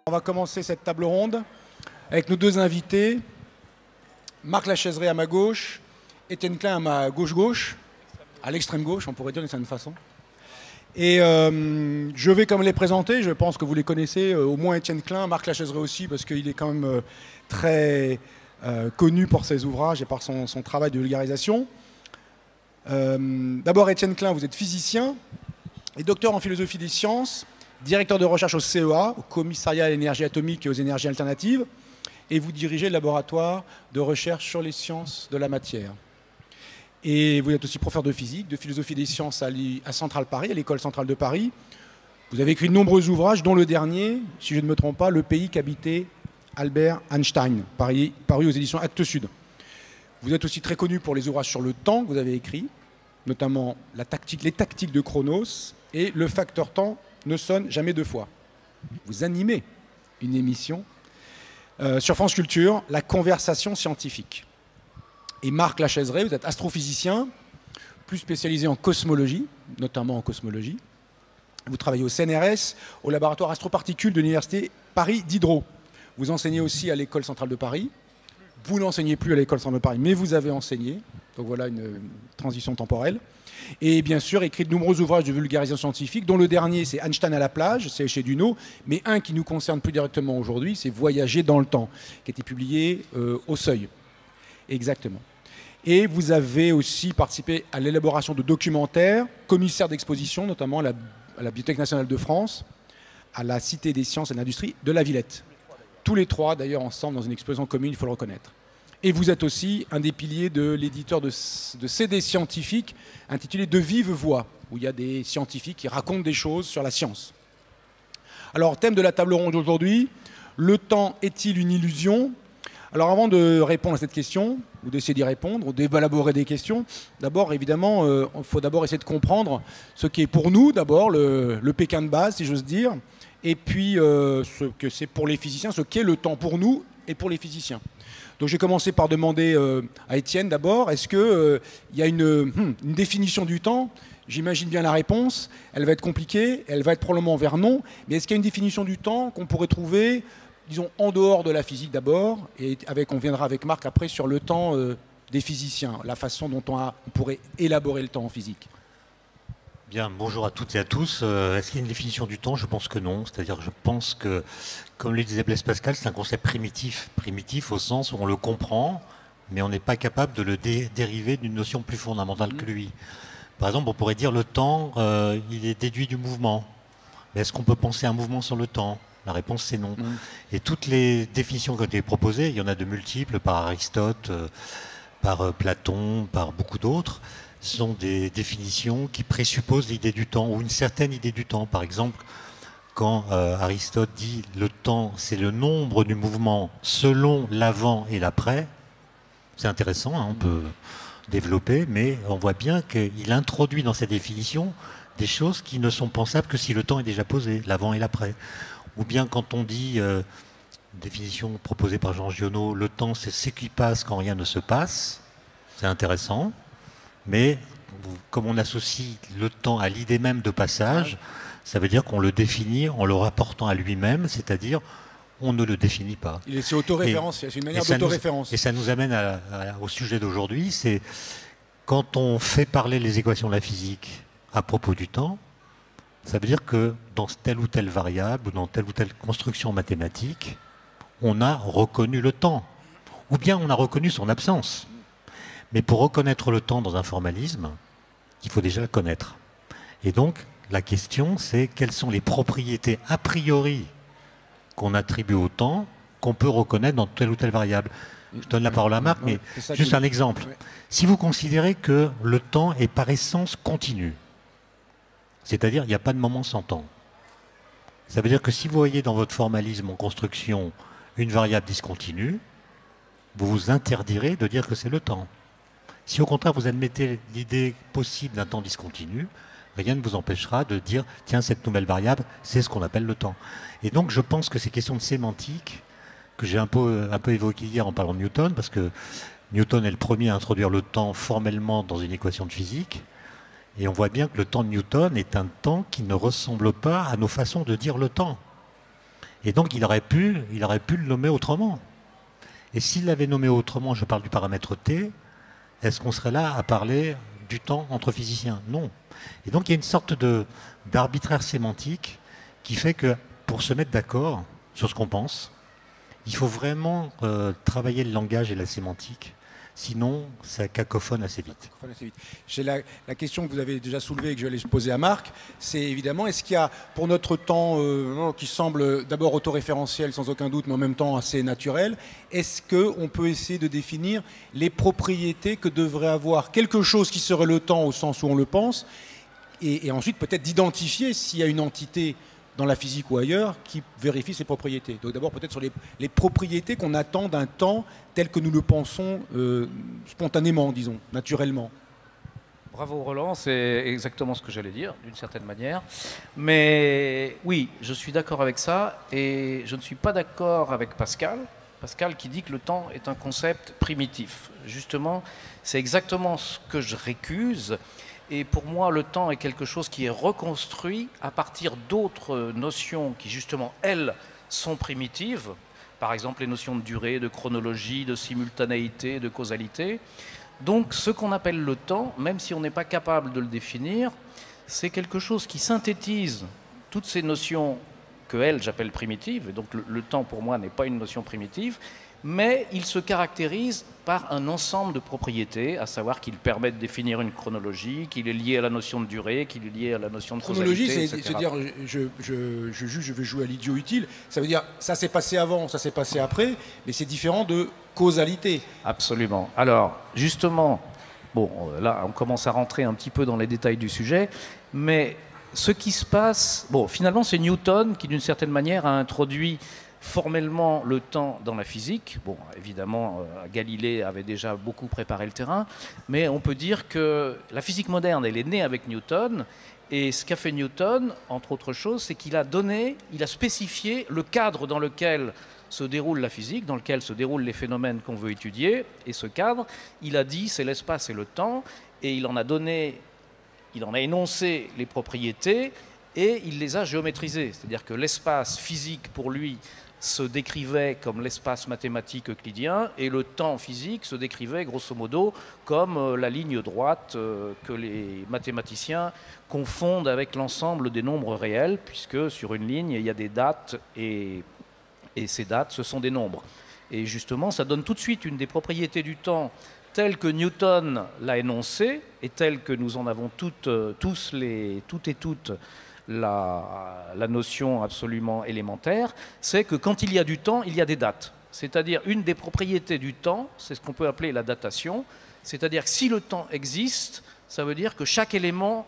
On va commencer cette table ronde avec nos deux invités. Marc Lachaiseray à ma gauche, Étienne Klein à ma gauche-gauche, à l'extrême gauche, on pourrait dire d'une certaine façon. Et je vais comme les présenter, je pense que vous les connaissez, au moins Étienne Klein, Marc Lachaiseray aussi, parce qu'il est quand même très connu pour ses ouvrages et par son travail de vulgarisation. D'abord Étienne Klein, vous êtes physicien et docteur en philosophie des sciences, directeur de recherche au CEA, au Commissariat à l'énergie atomique et aux énergies alternatives, et vous dirigez le laboratoire de recherche sur les sciences de la matière. Et vous êtes aussi professeur de physique, de philosophie des sciences à Centrale Paris, à l'École centrale de Paris. Vous avez écrit de nombreux ouvrages, dont le dernier, si je ne me trompe pas, Le pays qu'habitait Albert Einstein, paru aux éditions Actes Sud. Vous êtes aussi très connu pour les ouvrages sur le temps que vous avez écrits, notamment les tactiques de Chronos et Le facteur temps ne sonne jamais deux fois. Vous animez une émission sur France Culture, La conversation scientifique. Et Marc Lachaiseray, vous êtes astrophysicien, plus spécialisé en cosmologie, notamment en cosmologie. Vous travaillez au CNRS, au laboratoire astroparticules de l'Université Paris Diderot. Vous enseignez aussi à l'École centrale de Paris. Vous n'enseignez plus à l'École centrale de Paris, mais vous avez enseigné. Donc voilà une transition temporelle. Et bien sûr, écrit de nombreux ouvrages de vulgarisation scientifique, dont le dernier, c'est Einstein à la plage, c'est chez Duno, mais un qui nous concerne plus directement aujourd'hui, c'est Voyager dans le temps, qui a été publié au Seuil. Exactement. Et vous avez aussi participé à l'élaboration de documentaires, commissaire d'exposition, notamment à la Bibliothèque nationale de France, à la Cité des sciences et de l'industrie de la Villette. Tous les trois, d'ailleurs, ensemble, dans une exposition commune, il faut le reconnaître. Et vous êtes aussi un des piliers de l'éditeur de CD scientifique intitulé De vive voix, où il y a des scientifiques qui racontent des choses sur la science. Alors, thème de la table ronde aujourd'hui, le temps est-il une illusion ? Alors, avant de répondre à cette question, ou d'essayer d'y répondre, ou d'élaborer des questions, d'abord, évidemment, il faut d'abord essayer de comprendre ce qui est pour nous, d'abord, le Pékin de base, si j'ose dire, et puis ce que c'est pour les physiciens, ce qu'est le temps pour nous et pour les physiciens. Donc j'ai commencé par demander à Étienne d'abord, est-ce qu'il y a une définition du temps ? J'imagine bien la réponse, elle va être compliquée, elle va être probablement vers non, mais est-ce qu'il y a une définition du temps qu'on pourrait trouver, disons, en dehors de la physique d'abord, et on viendra avec Marc après sur le temps des physiciens, la façon dont on pourrait élaborer le temps en physique. Bien, bonjour à toutes et à tous. Est-ce qu'il y a une définition du temps ? Je pense que non. C'est-à-dire que je pense que, comme le disait Blaise Pascal, c'est un concept primitif. Primitif au sens où on le comprend, mais on n'est pas capable de le dériver d'une notion plus fondamentale que lui. Par exemple, on pourrait dire le temps, il est déduit du mouvement. Mais est-ce qu'on peut penser à un mouvement sur le temps ? La réponse, c'est non. Et toutes les définitions qui ont été proposées, il y en a de multiples, par Aristote, par Platon, par beaucoup d'autres, sont des définitions qui présupposent l'idée du temps, ou une certaine idée du temps. Par exemple, quand Aristote dit le temps, c'est le nombre du mouvement selon l'avant et l'après, c'est intéressant, hein, on peut développer, mais on voit bien qu'il introduit dans cette définition des choses qui ne sont pensables que si le temps est déjà posé, l'avant et l'après. Ou bien quand on dit, définition proposée par Jean Giono, le temps c'est ce qui passe quand rien ne se passe, c'est intéressant. Mais comme on associe le temps à l'idée même de passage, ça veut dire qu'on le définit en le rapportant à lui-même, c'est-à-dire on ne le définit pas. C'est autoréférence, c'est une manière d'autoréférence. Et ça nous amène au sujet d'aujourd'hui, c'est quand on fait parler les équations de la physique à propos du temps, ça veut dire que dans telle ou telle variable ou dans telle ou telle construction mathématique, on a reconnu le temps, ou bien on a reconnu son absence. Mais pour reconnaître le temps dans un formalisme, il faut déjà le connaître. Et donc, la question, c'est quelles sont les propriétés a priori qu'on attribue au temps, qu'on peut reconnaître dans telle ou telle variable. Je donne la parole à Marc, mais juste un exemple. Si vous considérez que le temps est par essence continu, c'est-à-dire il n'y a pas de moment sans temps, ça veut dire que si vous voyez dans votre formalisme en construction une variable discontinue, vous vous interdirez de dire que c'est le temps. Si au contraire vous admettez l'idée possible d'un temps discontinu, rien ne vous empêchera de dire tiens, cette nouvelle variable, c'est ce qu'on appelle le temps. Et donc je pense que ces questions de sémantique, que j'ai un peu évoquées hier en parlant de Newton, parce que Newton est le premier à introduire le temps formellement dans une équation de physique, et on voit bien que le temps de Newton est un temps qui ne ressemble pas à nos façons de dire le temps. Et donc il aurait pu le nommer autrement. Et s'il l'avait nommé autrement, je parle du paramètre t, est-ce qu'on serait là à parler du temps entre physiciens? Non. Et donc il y a une sorte d'arbitraire sémantique qui fait que pour se mettre d'accord sur ce qu'on pense, il faut vraiment travailler le langage et la sémantique. Sinon, ça cacophone assez vite. J'ai la question que vous avez déjà soulevée et que je vais aller poser à Marc, c'est évidemment, est-ce qu'il y a, pour notre temps qui semble d'abord autoréférentiel sans aucun doute, mais en même temps assez naturel, est-ce qu'on peut essayer de définir les propriétés que devrait avoir quelque chose qui serait le temps au sens où on le pense, et ensuite peut-être d'identifier s'il y a une entité dans la physique ou ailleurs, qui vérifie ses propriétés. Donc d'abord peut-être sur les propriétés qu'on attend d'un temps tel que nous le pensons spontanément, disons, naturellement. Bravo Roland, c'est exactement ce que j'allais dire, d'une certaine manière. Mais oui, je suis d'accord avec ça, et je ne suis pas d'accord avec Pascal. Pascal qui dit que le temps est un concept primitif. Justement, c'est exactement ce que je récuse. Et pour moi, le temps est quelque chose qui est reconstruit à partir d'autres notions qui, justement, elles, sont primitives. Par exemple, les notions de durée, de chronologie, de simultanéité, de causalité. Donc, ce qu'on appelle le temps, même si on n'est pas capable de le définir, c'est quelque chose qui synthétise toutes ces notions que, elles, j'appelle primitives. Et donc, le temps, pour moi, n'est pas une notion primitive. Mais il se caractérise par un ensemble de propriétés, à savoir qu'il permet de définir une chronologie, qu'il est lié à la notion de durée, qu'il est lié à la notion de causalité, chronologie, c'est dire, je vais jouer à l'idiot utile, ça veut dire, ça s'est passé avant, ça s'est passé après, mais c'est différent de causalité. Absolument. Alors, justement, bon, là, on commence à rentrer un petit peu dans les détails du sujet, mais ce qui se passe, bon, finalement, c'est Newton qui, d'une certaine manière, a introduit formellement le temps dans la physique. Bon, évidemment, Galilée avait déjà beaucoup préparé le terrain, mais on peut dire que la physique moderne, elle est née avec Newton, et ce qu'a fait Newton, entre autres choses, c'est qu'il a spécifié le cadre dans lequel se déroule la physique, dans lequel se déroulent les phénomènes qu'on veut étudier, et ce cadre, il a dit, c'est l'espace et le temps, et il en a énoncé les propriétés, et il les a géométrisées. C'est-à-dire que l'espace physique, pour lui, se décrivait comme l'espace mathématique euclidien, et le temps physique se décrivait grosso modo comme la ligne droite que les mathématiciens confondent avec l'ensemble des nombres réels, puisque sur une ligne, il y a des dates, et ces dates, ce sont des nombres. Et justement, ça donne tout de suite une des propriétés du temps telle que Newton l'a énoncée, et telle que nous en avons toutes et toutes la notion absolument élémentaire, c'est que quand il y a du temps, il y a des dates. C'est-à-dire une des propriétés du temps, c'est ce qu'on peut appeler la datation, c'est-à-dire que si le temps existe, ça veut dire que chaque événement,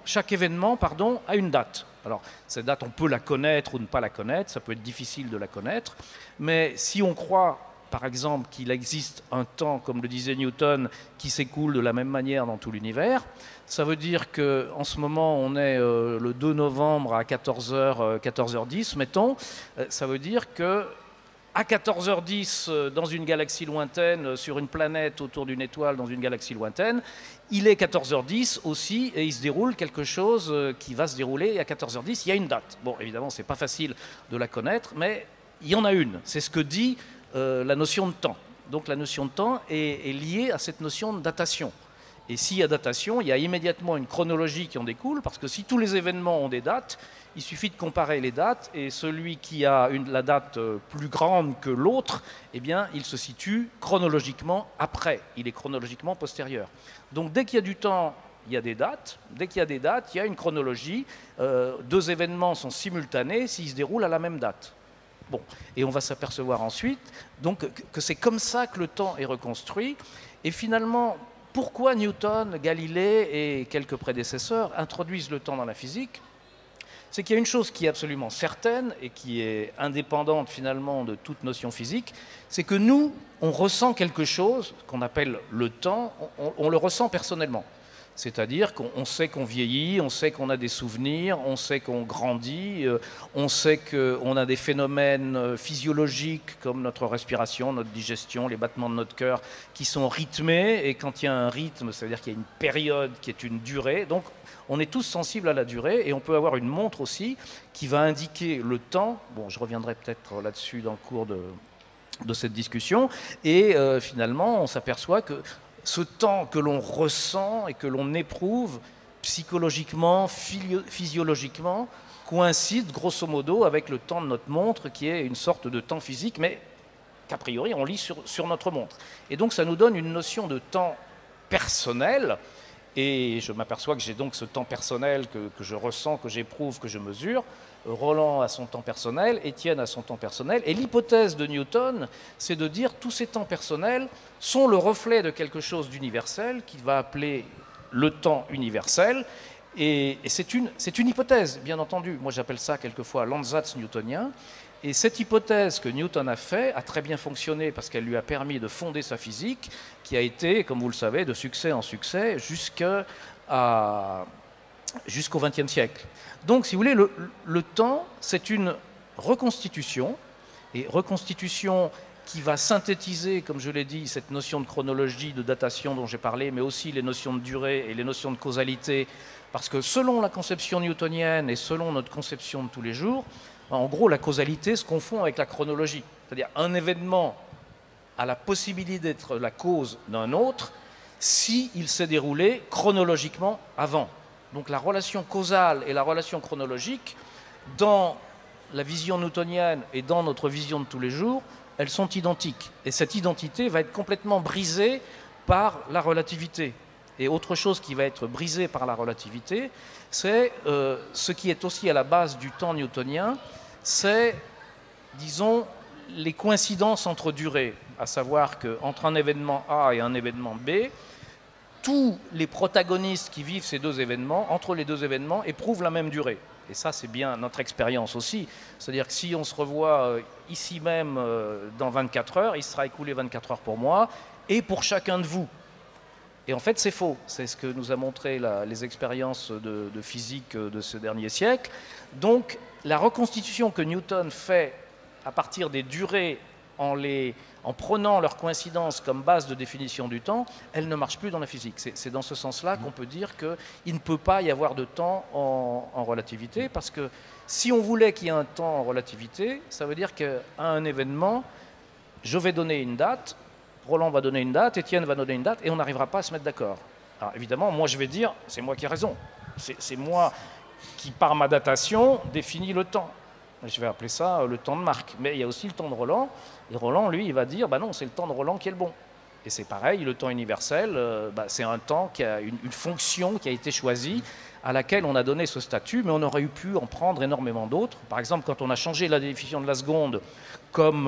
a une date. Alors, cette date, on peut la connaître ou ne pas la connaître, ça peut être difficile de la connaître, mais si on croit, par exemple, qu'il existe un temps, comme le disait Newton, qui s'écoule de la même manière dans tout l'univers, ça veut dire qu'en ce moment, on est le 2 novembre à 14h10, mettons. Ça veut dire que à 14h10, dans une galaxie lointaine, sur une planète autour d'une étoile dans une galaxie lointaine, il est 14h10 aussi, et il se déroule quelque chose qui va se dérouler, et à 14h10, il y a une date. Bon, évidemment, c'est pas facile de la connaître, mais il y en a une. C'est ce que dit la notion de temps. Donc la notion de temps est liée à cette notion de datation. Et s'il y a datation, il y a immédiatement une chronologie qui en découle, parce que si tous les événements ont des dates, il suffit de comparer les dates, et celui qui a la date plus grande que l'autre, eh bien, il se situe chronologiquement après, il est chronologiquement postérieur. Donc dès qu'il y a du temps, il y a des dates. Dès qu'il y a des dates, il y a une chronologie. Deux événements sont simultanés s'ils se déroulent à la même date. Bon, et on va s'apercevoir ensuite donc, que c'est comme ça que le temps est reconstruit. Et finalement, pourquoi Newton, Galilée et quelques prédécesseurs introduisent le temps dans la physique? C'est qu'il y a une chose qui est absolument certaine et qui est indépendante finalement de toute notion physique, c'est que nous, on ressent quelque chose qu'on appelle le temps, on le ressent personnellement. C'est-à-dire qu'on sait qu'on vieillit, on sait qu'on a des souvenirs, on sait qu'on grandit, on sait qu'on a des phénomènes physiologiques comme notre respiration, notre digestion, les battements de notre cœur qui sont rythmés. Et quand il y a un rythme, ça veut dire qu'il y a une période qui est une durée. Donc on est tous sensibles à la durée et on peut avoir une montre aussi qui va indiquer le temps. Bon, je reviendrai peut-être là-dessus dans le cours de cette discussion. Et finalement, on s'aperçoit que ce temps que l'on ressent et que l'on éprouve psychologiquement, physiologiquement, coïncide grosso modo avec le temps de notre montre qui est une sorte de temps physique, mais qu'a priori on lit sur notre montre. Et donc ça nous donne une notion de temps personnel, et je m'aperçois que j'ai donc ce temps personnel que je ressens, que j'éprouve, que je mesure. Roland a son temps personnel, Étienne a son temps personnel, et l'hypothèse de Newton, c'est de dire tous ces temps personnels sont le reflet de quelque chose d'universel qu'il va appeler le temps universel, et c'est une hypothèse, bien entendu. Moi j'appelle ça quelquefois l'ansatz newtonien, et cette hypothèse que Newton a fait a très bien fonctionné parce qu'elle lui a permis de fonder sa physique, qui a été, comme vous le savez, de succès en succès jusqu'au XXe siècle. Donc, si vous voulez, le temps, c'est une reconstitution, et reconstitution qui va synthétiser, comme je l'ai dit, cette notion de chronologie, de datation dont j'ai parlé, mais aussi les notions de durée et les notions de causalité, parce que selon la conception newtonienne et selon notre conception de tous les jours, en gros, la causalité se confond avec la chronologie. C'est-à-dire un événement a la possibilité d'être la cause d'un autre s'il s'est déroulé chronologiquement avant. Donc la relation causale et la relation chronologique, dans la vision newtonienne et dans notre vision de tous les jours, elles sont identiques. Et cette identité va être complètement brisée par la relativité. Et autre chose qui va être brisée par la relativité, c'est ce qui est aussi à la base du temps newtonien, c'est, disons, les coïncidences entre durées, à savoir qu'entre un événement A et un événement B, tous les protagonistes qui vivent ces deux événements, entre les deux événements, éprouvent la même durée. Et ça, c'est bien notre expérience aussi. C'est-à-dire que si on se revoit ici même dans 24 heures, il sera écoulé 24 heures pour moi et pour chacun de vous. Et en fait, c'est faux. C'est ce que nous a montré les expériences de physique de ce dernier siècle. Donc, la reconstitution que Newton fait à partir des durées en prenant leur coïncidence comme base de définition du temps, elle ne marche plus dans la physique. C'est dans ce sens-là qu'on peut dire qu'il ne peut pas y avoir de temps en relativité, parce que si on voulait qu'il y ait un temps en relativité, ça veut dire qu'à un événement, je vais donner une date, Roland va donner une date, Étienne va donner une date, et on n'arrivera pas à se mettre d'accord. Alors évidemment, moi je vais dire, c'est moi qui ai raison. C'est moi qui, par ma datation, définit le temps. Je vais appeler ça le temps de Marc. Mais il y a aussi le temps de Roland. Et Roland, lui, il va dire, bah non, c'est le temps de Roland qui est le bon. Et c'est pareil, le temps universel, c'est un temps qui a une fonction qui a été choisie, à laquelle on a donné ce statut, mais on aurait pu en prendre énormément d'autres. Par exemple, quand on a changé la définition de la seconde comme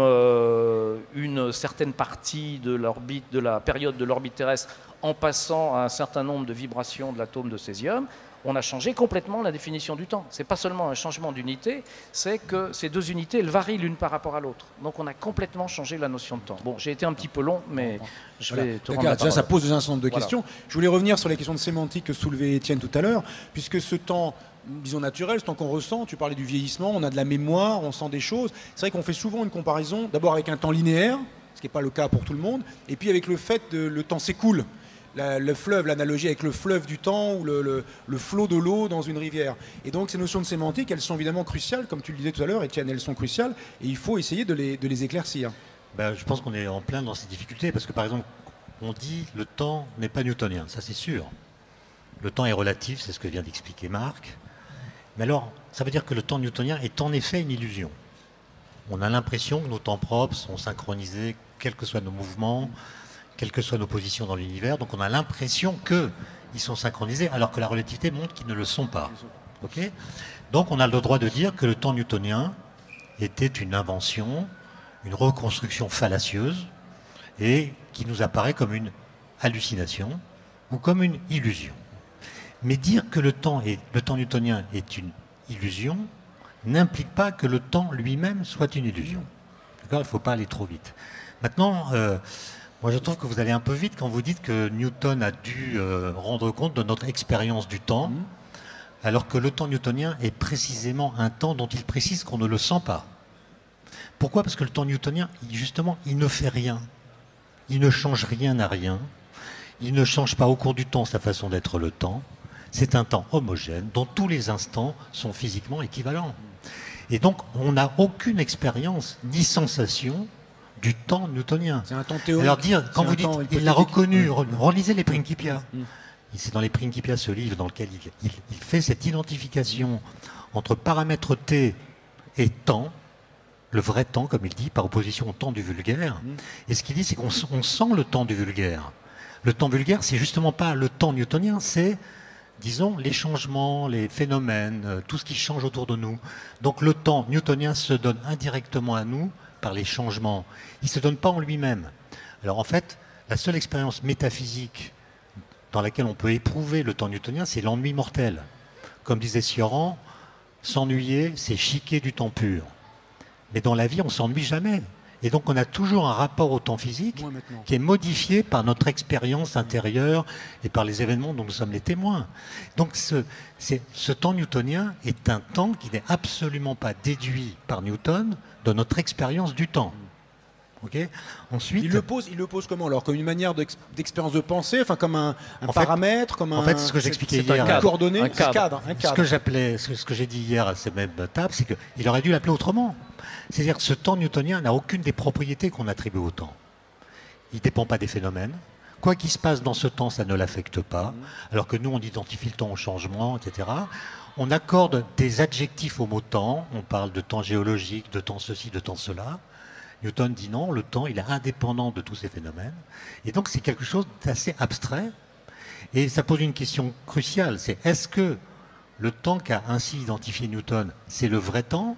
une certaine partie de l'orbite, de la période de l'orbite terrestre, en passant à un certain nombre de vibrations de l'atome de césium, on a changé complètement la définition du temps. Ce n'est pas seulement un changement d'unité, c'est que ces deux unités, elles varient l'une par rapport à l'autre. Donc on a complètement changé la notion de temps. Bon, j'ai été un petit peu long, mais je vais te rendre la parole. Déjà, ça pose un certain nombre de questions. Je voulais revenir sur les questions de sémantique que soulevait Étienne tout à l'heure, puisque ce temps, disons naturel, ce temps qu'on ressent, tu parlais du vieillissement, on a de la mémoire, on sent des choses. C'est vrai qu'on fait souvent une comparaison, d'abord avec un temps linéaire, ce qui n'est pas le cas pour tout le monde, et puis avec le fait que le temps s'écoule. Le fleuve, l'analogie avec le fleuve du temps ou le flot de l'eau dans une rivière. Et donc ces notions de sémantique, elles sont évidemment cruciales, comme tu le disais tout à l'heure, Étienne, elles sont cruciales, et il faut essayer de les éclaircir. Je pense qu'on est en plein dans ces difficultés, parce que par exemple, on dit le temps n'est pas newtonien, ça c'est sûr. Le temps est relatif, c'est ce que vient d'expliquer Marc. Mais alors, ça veut dire que le temps newtonien est en effet une illusion. On a l'impression que nos temps propres sont synchronisés, quels que soient nos mouvements, quelles que soient nos positions dans l'univers, donc on a l'impression qu'ils sont synchronisés, alors que la relativité montre qu'ils ne le sont pas. Okay, donc on a le droit de dire que le temps newtonien était une invention, une reconstruction fallacieuse, et qui nous apparaît comme une hallucination ou comme une illusion. Mais dire que le temps newtonien est une illusion n'implique pas que le temps lui-même soit une illusion. Il ne faut pas aller trop vite. Maintenant, Moi, je trouve que vous allez un peu vite quand vous dites que Newton a dû rendre compte de notre expérience du temps, alors que le temps newtonien est précisément un temps dont il précise qu'on ne le sent pas. Pourquoi? Parce que le temps newtonien, justement, il ne fait rien. Il ne change rien à rien. Il ne change pas au cours du temps sa façon d'être le temps. C'est un temps homogène dont tous les instants sont physiquement équivalents. Et donc, on n'a aucune expérience ni sensation du temps newtonien. C'est un temps théorique. Alors dire, quand vous dites, il l'a reconnu, relisez les Principia. C'est dans les Principia, ce livre, dans lequel il fait cette identification entre paramètre t et temps, le vrai temps, comme il dit, par opposition au temps du vulgaire. Et ce qu'il dit, c'est qu'on sent le temps du vulgaire. Le temps vulgaire, c'est justement pas le temps newtonien, c'est, disons, les changements, les phénomènes, tout ce qui change autour de nous. Donc le temps newtonien se donne indirectement à nous par les changements. Il ne se donne pas en lui-même. Alors en fait, la seule expérience métaphysique dans laquelle on peut éprouver le temps newtonien, c'est l'ennui mortel. Comme disait Sioran, s'ennuyer, c'est chiquer du temps pur. Mais dans la vie, on ne s'ennuie jamais. Et donc on a toujours un rapport au temps physique qui est modifié par notre expérience intérieure et par les événements dont nous sommes les témoins. Donc ce temps newtonien est un temps qui n'est absolument pas déduit par Newton de notre expérience du temps. Okay. Ensuite, il le pose comment alors? Comme une manière d'expérience de pensée, enfin comme un paramètre, comme en fait, ce que j'expliquais hier, un coordonnée, un cadre. Ce que j'ai dit hier à ces mêmes tables, c'est qu'il aurait dû l'appeler autrement. C'est-à-dire que ce temps newtonien n'a aucune des propriétés qu'on attribue au temps. Il ne dépend pas des phénomènes. Quoi qu'il se passe dans ce temps, ça ne l'affecte pas. Alors que nous, on identifie le temps au changement, etc. On accorde des adjectifs au mot temps. On parle de temps géologique, de temps ceci, de temps cela. Newton dit non, le temps, il est indépendant de tous ces phénomènes. Et donc, c'est quelque chose d'assez abstrait. Et ça pose une question cruciale. C'est est-ce que le temps qu'a ainsi identifié Newton, c'est le vrai temps?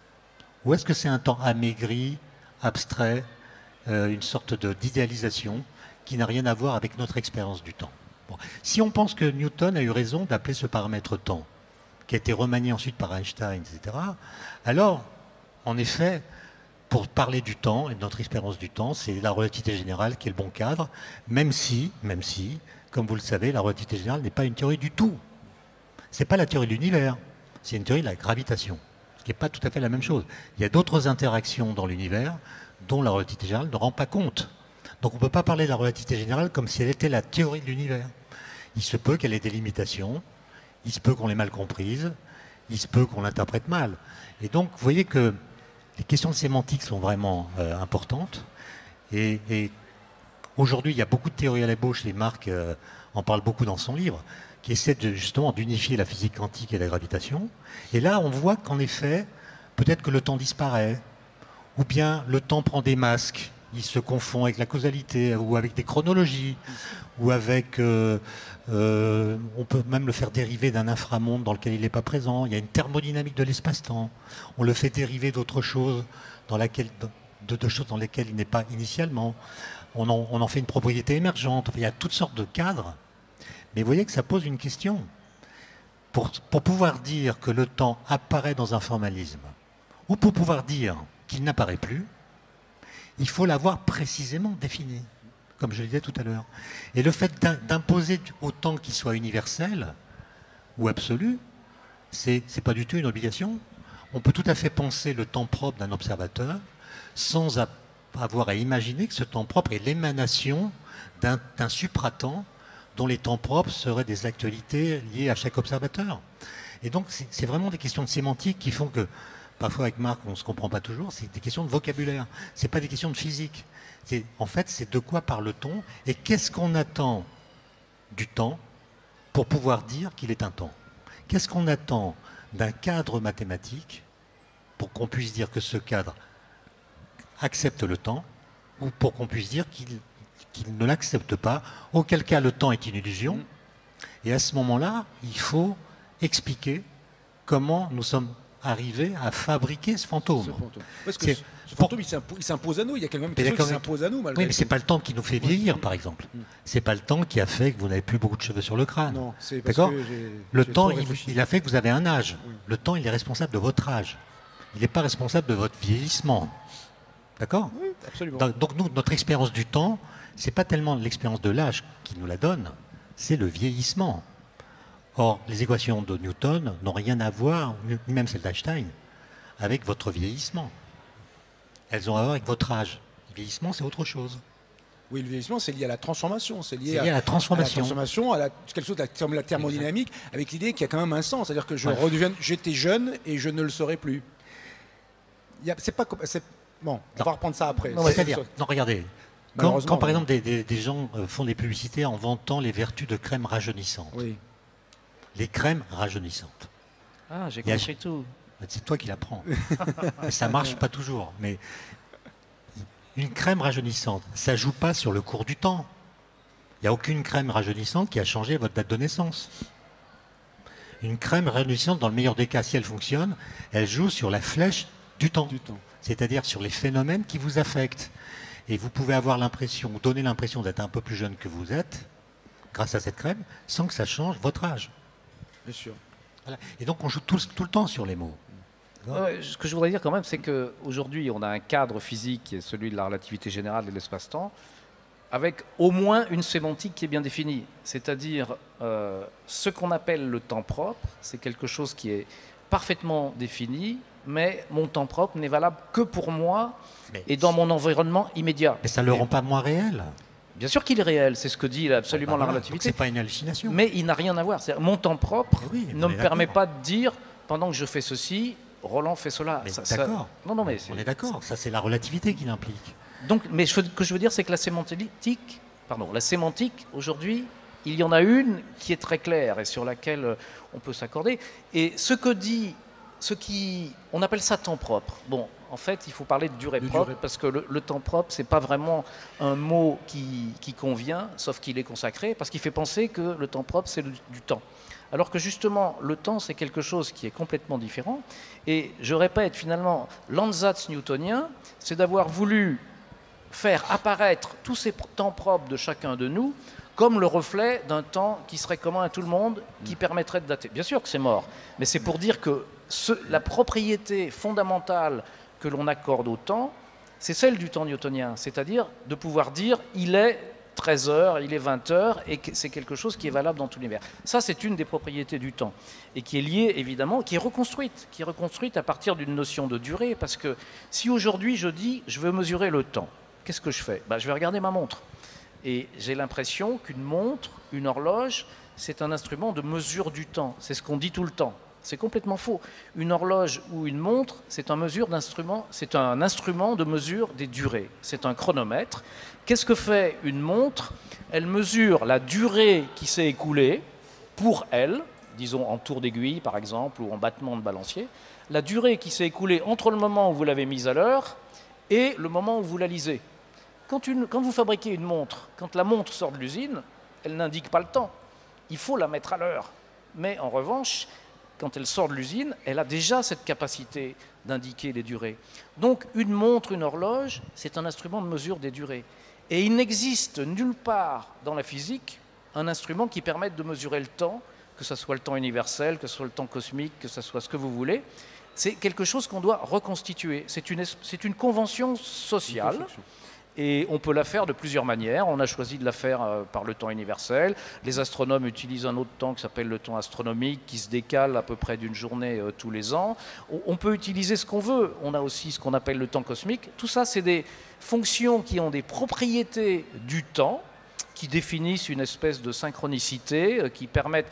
Ou est-ce que c'est un temps amaigri, abstrait, une sorte d'idéalisation qui n'a rien à voir avec notre expérience du temps? Bon. Si on pense que Newton a eu raison d'appeler ce paramètre temps, qui a été remanié ensuite par Einstein, etc., alors, en effet, pour parler du temps et de notre expérience du temps, c'est la relativité générale qui est le bon cadre, même si, comme vous le savez, la relativité générale n'est pas une théorie du tout. Ce n'est pas la théorie de l'univers, c'est une théorie de la gravitation, ce qui n'est pas tout à fait la même chose. Il y a d'autres interactions dans l'univers dont la relativité générale ne rend pas compte. Donc on ne peut pas parler de la relativité générale comme si elle était la théorie de l'univers. Il se peut qu'elle ait des limitations, il se peut qu'on l'ait mal comprise, il se peut qu'on l'interprète mal. Et donc vous voyez que les questions de sémantique sont vraiment importantes. Et aujourd'hui, il y a beaucoup de théories à l'ébauche, et Marc en parle beaucoup dans son livre, qui essaie justement d'unifier la physique quantique et la gravitation. Et là, on voit qu'en effet, peut-être que le temps disparaît, ou bien le temps prend des masques, il se confond avec la causalité, ou avec des chronologies, ou avec... on peut même le faire dériver d'un inframonde dans lequel il n'est pas présent. Il y a une thermodynamique de l'espace-temps. On le fait dériver d'autres choses de choses dans lesquelles il n'est pas initialement. On en fait une propriété émergente. Enfin, il y a toutes sortes de cadres. Mais vous voyez que ça pose une question. Pour pouvoir dire que le temps apparaît dans un formalisme, ou pour pouvoir dire qu'il n'apparaît plus, il faut l'avoir précisément défini, comme je le disais tout à l'heure. Et le fait d'imposer au temps qu'il soit universel ou absolu, c'est pas du tout une obligation. On peut tout à fait penser le temps propre d'un observateur sans avoir à imaginer que ce temps propre est l'émanation d'un supratemps dont les temps propres seraient des actualités liées à chaque observateur. Et donc c'est vraiment des questions de sémantique qui font que, parfois avec Marc, on ne se comprend pas toujours, c'est des questions de vocabulaire, c'est pas des questions de physique. En fait, c'est de quoi parle-t-on et qu'est-ce qu'on attend du temps pour pouvoir dire qu'il est un temps? Qu'est-ce qu'on attend d'un cadre mathématique pour qu'on puisse dire que ce cadre accepte le temps ou pour qu'on puisse dire qu'il ne l'accepte pas, auquel cas le temps est une illusion. Et à ce moment-là, il faut expliquer comment nous sommes arrivés à fabriquer ce fantôme. Parce que ce fantôme, il s'impose à nous. Il y a quand même quelque chose qui s'impose à nous, malgré tout. Oui, mais c'est pas le temps qui nous fait vieillir, par exemple. C'est pas le temps qui a fait que vous n'avez plus beaucoup de cheveux sur le crâne. Non, c'est parce que le temps, il a fait que vous avez un âge. Le temps, il est responsable de votre âge. Il n'est pas responsable de votre vieillissement. D'accord? Oui, absolument. Donc nous, notre expérience du temps, c'est pas tellement l'expérience de l'âge qui nous la donne, c'est le vieillissement. Or, les équations de Newton n'ont rien à voir, ni même celles d'Einstein, avec votre vieillissement. Elles ont à voir avec votre âge. Le vieillissement, c'est autre chose. Oui, le vieillissement, c'est lié à la transformation. C'est lié, à la transformation. Quelque chose comme la thermodynamique, avec l'idée qu'il y a quand même un sens. C'est-à-dire que j'étais jeune et je ne le serai plus. Bon, on va reprendre ça après. Regardez. Quand par exemple des gens font des publicités en vantant les vertus de crèmes rajeunissantes. Oui. Les crèmes rajeunissantes. Ah, j'ai compris tout. C'est toi qui l'apprends. Ça marche pas toujours. Mais une crème rajeunissante, ça joue pas sur le cours du temps. Il n'y a aucune crème rajeunissante qui a changé votre date de naissance. Une crème rajeunissante, dans le meilleur des cas, si elle fonctionne, elle joue sur la flèche du temps. C'est-à-dire sur les phénomènes qui vous affectent. Et vous pouvez avoir l'impression, ou donner l'impression d'être un peu plus jeune que vous êtes, grâce à cette crème, sans que ça change votre âge. Bien sûr. Voilà. Et donc on joue tout le temps sur les mots. Ce que je voudrais dire quand même, c'est qu'aujourd'hui, on a un cadre physique qui est celui de la relativité générale de l'espace-temps, avec au moins une sémantique qui est bien définie. C'est-à-dire, ce qu'on appelle le temps propre, c'est quelque chose qui est parfaitement défini, mais mon temps propre n'est valable que pour moi et dans mon environnement immédiat. Mais ça ne le rend pas moins réel. Bien sûr qu'il est réel, c'est ce que dit absolument la relativité. Ce n'est pas une hallucination. Mais il n'a rien à voir. Mon temps propre ne me permet pas de dire, pendant que je fais ceci, Roland fait cela. D'accord. Non, mais on est d'accord. Ça, c'est la relativité qui l'implique. Donc, mais ce que je veux dire, c'est que la sémantique, aujourd'hui, il y en a une qui est très claire et sur laquelle on peut s'accorder. Et on appelle ça temps propre. Bon, en fait, il faut parler de durée propre parce que le temps propre, c'est pas vraiment un mot qui convient, sauf qu'il est consacré, parce qu'il fait penser que le temps propre, c'est du temps. Alors que justement, le temps, c'est quelque chose qui est complètement différent. Et je répète, finalement, l'ansatz newtonien, c'est d'avoir voulu faire apparaître tous ces temps propres de chacun de nous comme le reflet d'un temps qui serait commun à tout le monde, qui permettrait de dater. Bien sûr que c'est mort, mais c'est pour dire que la propriété fondamentale que l'on accorde au temps, c'est celle du temps newtonien, c'est-à-dire de pouvoir dire il est 13 heures, il est 20 heures, et c'est quelque chose qui est valable dans tout l'univers. Ça, c'est une des propriétés du temps, et qui est liée, évidemment, qui est reconstruite à partir d'une notion de durée, parce que si aujourd'hui je dis je veux mesurer le temps, qu'est-ce que je fais ? Je vais regarder ma montre. Et j'ai l'impression qu'une montre, une horloge, c'est un instrument de mesure du temps. C'est ce qu'on dit tout le temps. C'est complètement faux. Une horloge ou une montre, c'est un instrument de mesure des durées. C'est un chronomètre. Qu'est-ce que fait une montre ? Elle mesure la durée qui s'est écoulée pour elle, disons en tour d'aiguille par exemple, ou en battement de balancier, la durée qui s'est écoulée entre le moment où vous l'avez mise à l'heure et le moment où vous la lisez. Quand vous fabriquez une montre, quand la montre sort de l'usine, elle n'indique pas le temps. Il faut la mettre à l'heure. Mais en revanche, quand elle sort de l'usine, elle a déjà cette capacité d'indiquer les durées. Donc une montre, une horloge, c'est un instrument de mesure des durées. Et il n'existe nulle part dans la physique un instrument qui permette de mesurer le temps, que ce soit le temps universel, que ce soit le temps cosmique, que ce soit ce que vous voulez. C'est quelque chose qu'on doit reconstituer. C'est une convention sociale. Et on peut la faire de plusieurs manières. On a choisi de la faire par le temps universel. Les astronomes utilisent un autre temps qui s'appelle le temps astronomique, qui se décale à peu près d'une journée tous les ans. On peut utiliser ce qu'on veut. On a aussi ce qu'on appelle le temps cosmique. Tout ça, c'est des fonctions qui ont des propriétés du temps, qui définissent une espèce de synchronicité, qui permettent...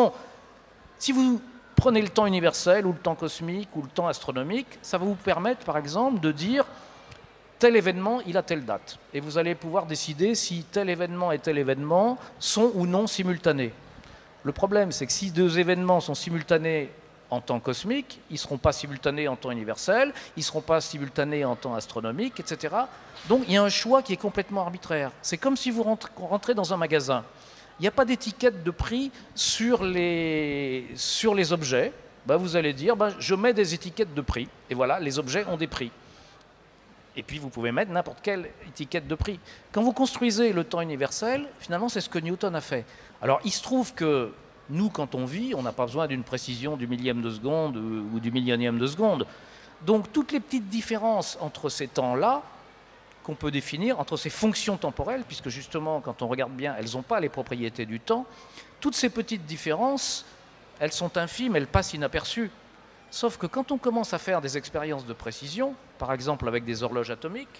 Si vous prenez le temps universel, ou le temps cosmique, ou le temps astronomique, ça va vous permettre, par exemple, de dire... tel événement, il a telle date. Et vous allez pouvoir décider si tel événement et tel événement sont ou non simultanés. Le problème, c'est que si deux événements sont simultanés en temps cosmique, ils ne seront pas simultanés en temps universel, ils ne seront pas simultanés en temps astronomique, etc. Donc il y a un choix qui est complètement arbitraire. C'est comme si vous rentrez dans un magasin. Il n'y a pas d'étiquette de prix sur les objets. Vous allez dire, je mets des étiquettes de prix. Et voilà, les objets ont des prix. Et puis vous pouvez mettre n'importe quelle étiquette de prix. Quand vous construisez le temps universel, finalement c'est ce que Newton a fait. Alors il se trouve que nous, quand on vit, on n'a pas besoin d'une précision du millième de seconde ou du millionième de seconde. Donc toutes les petites différences entre ces temps-là qu'on peut définir entre ces fonctions temporelles, puisque justement, quand on regarde bien, elles n'ont pas les propriétés du temps. Toutes ces petites différences, elles sont infimes, elles passent inaperçues. Sauf que quand on commence à faire des expériences de précision, par exemple avec des horloges atomiques,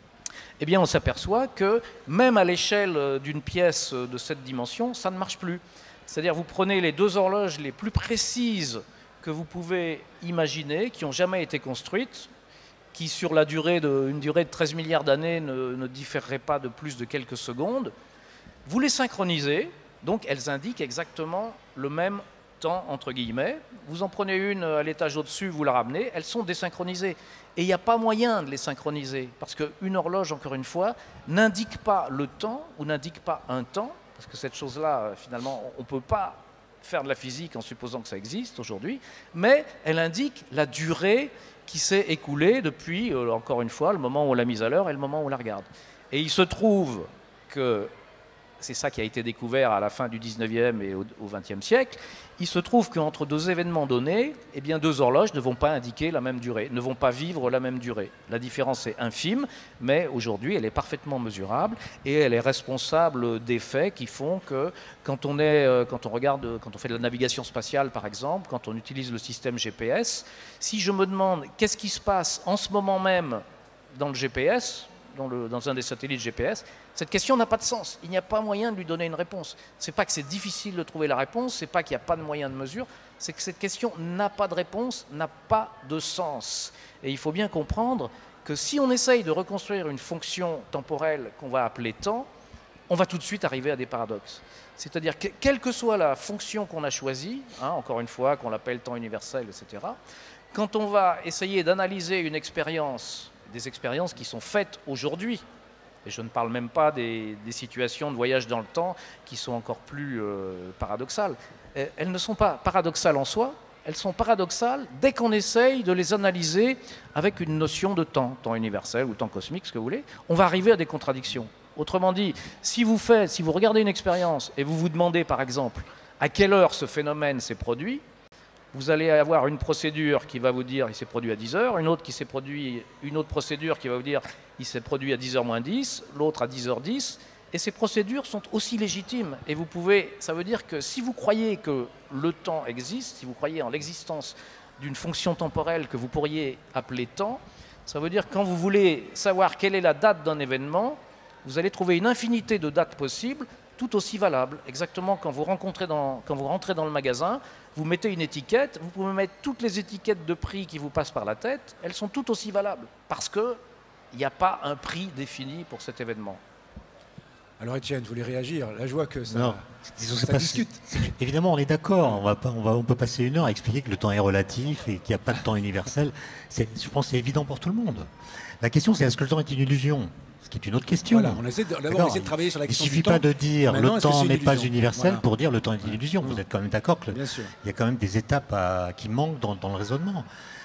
eh bien on s'aperçoit que même à l'échelle d'une pièce de cette dimension, ça ne marche plus. C'est-à-dire vous prenez les 2 horloges les plus précises que vous pouvez imaginer, qui n'ont jamais été construites, qui sur une durée de 13 milliards d'années ne différeraient pas de plus de quelques secondes. Vous les synchronisez, donc elles indiquent exactement le même temps, entre guillemets. Vous en prenez une à l'étage au-dessus, vous la ramenez, elles sont désynchronisées. Et il n'y a pas moyen de les synchroniser, parce qu'une horloge, encore une fois, n'indique pas le temps ou n'indique pas un temps, parce que cette chose-là, finalement, on ne peut pas faire de la physique en supposant que ça existe aujourd'hui, mais elle indique la durée qui s'est écoulée depuis, encore une fois, le moment où on l'a mise à l'heure et le moment où on la regarde. Et il se trouve que c'est ça qui a été découvert à la fin du 19e et au 20e siècle, il se trouve qu'entre 2 événements donnés, eh bien 2 horloges ne vont pas indiquer la même durée, ne vont pas vivre la même durée. La différence est infime, mais aujourd'hui elle est parfaitement mesurable et elle est responsable des faits qui font que quand on fait de la navigation spatiale par exemple, quand on utilise le système GPS, si je me demande qu'est-ce qui se passe en ce moment même dans le GPS, dans un des satellites GPS, cette question n'a pas de sens. Il n'y a pas moyen de lui donner une réponse. Ce n'est pas que c'est difficile de trouver la réponse, ce n'est pas qu'il n'y a pas de moyen de mesure, c'est que cette question n'a pas de réponse, n'a pas de sens. Et il faut bien comprendre que si on essaye de reconstruire une fonction temporelle qu'on va appeler temps, on va tout de suite arriver à des paradoxes. C'est-à-dire que quelle que soit la fonction qu'on a choisie, encore une fois, qu'on l'appelle temps universel, etc., quand on va essayer d'analyser une expérience, des expériences qui sont faites aujourd'hui, et je ne parle même pas des situations de voyage dans le temps qui sont encore plus paradoxales. Elles ne sont pas paradoxales en soi, elles sont paradoxales dès qu'on essaye de les analyser avec une notion de temps, temps universel ou temps cosmique, ce que vous voulez, on va arriver à des contradictions. Autrement dit, si vous regardez une expérience et vous vous demandez par exemple à quelle heure ce phénomène s'est produit, vous allez avoir une procédure qui va vous dire il s'est produit à 10 heures, une autre procédure qui va vous dire il s'est produit à 10h moins 10, l'autre à 10h10, et ces procédures sont aussi légitimes. Et ça veut dire que si vous croyez que le temps existe, si vous croyez en l'existence d'une fonction temporelle que vous pourriez appeler temps, ça veut dire que quand vous voulez savoir quelle est la date d'un événement, vous allez trouver une infinité de dates possibles, tout aussi valables. Exactement quand vous rentrez dans le magasin, vous mettez une étiquette, vous pouvez mettre toutes les étiquettes de prix qui vous passent par la tête, elles sont toutes aussi valables, parce qu'il n'y a pas un prix défini pour cet événement. Alors Étienne, vous voulez réagir? Là, je vois que ça, non, ça discute. Évidemment, on est d'accord. On peut passer 1 heure à expliquer que le temps est relatif et qu'il n'y a pas de temps universel. Je pense que c'est évident pour tout le monde. La question, c'est est-ce que le temps est une illusion? Ce qui est une autre question. Voilà, on essaie de travailler sur la question du temps. Il ne suffit pas de dire le temps n'est pas universel pour dire le temps est une illusion. Non. Vous êtes quand même d'accord qu'il y a quand même des étapes qui manquent dans le raisonnement.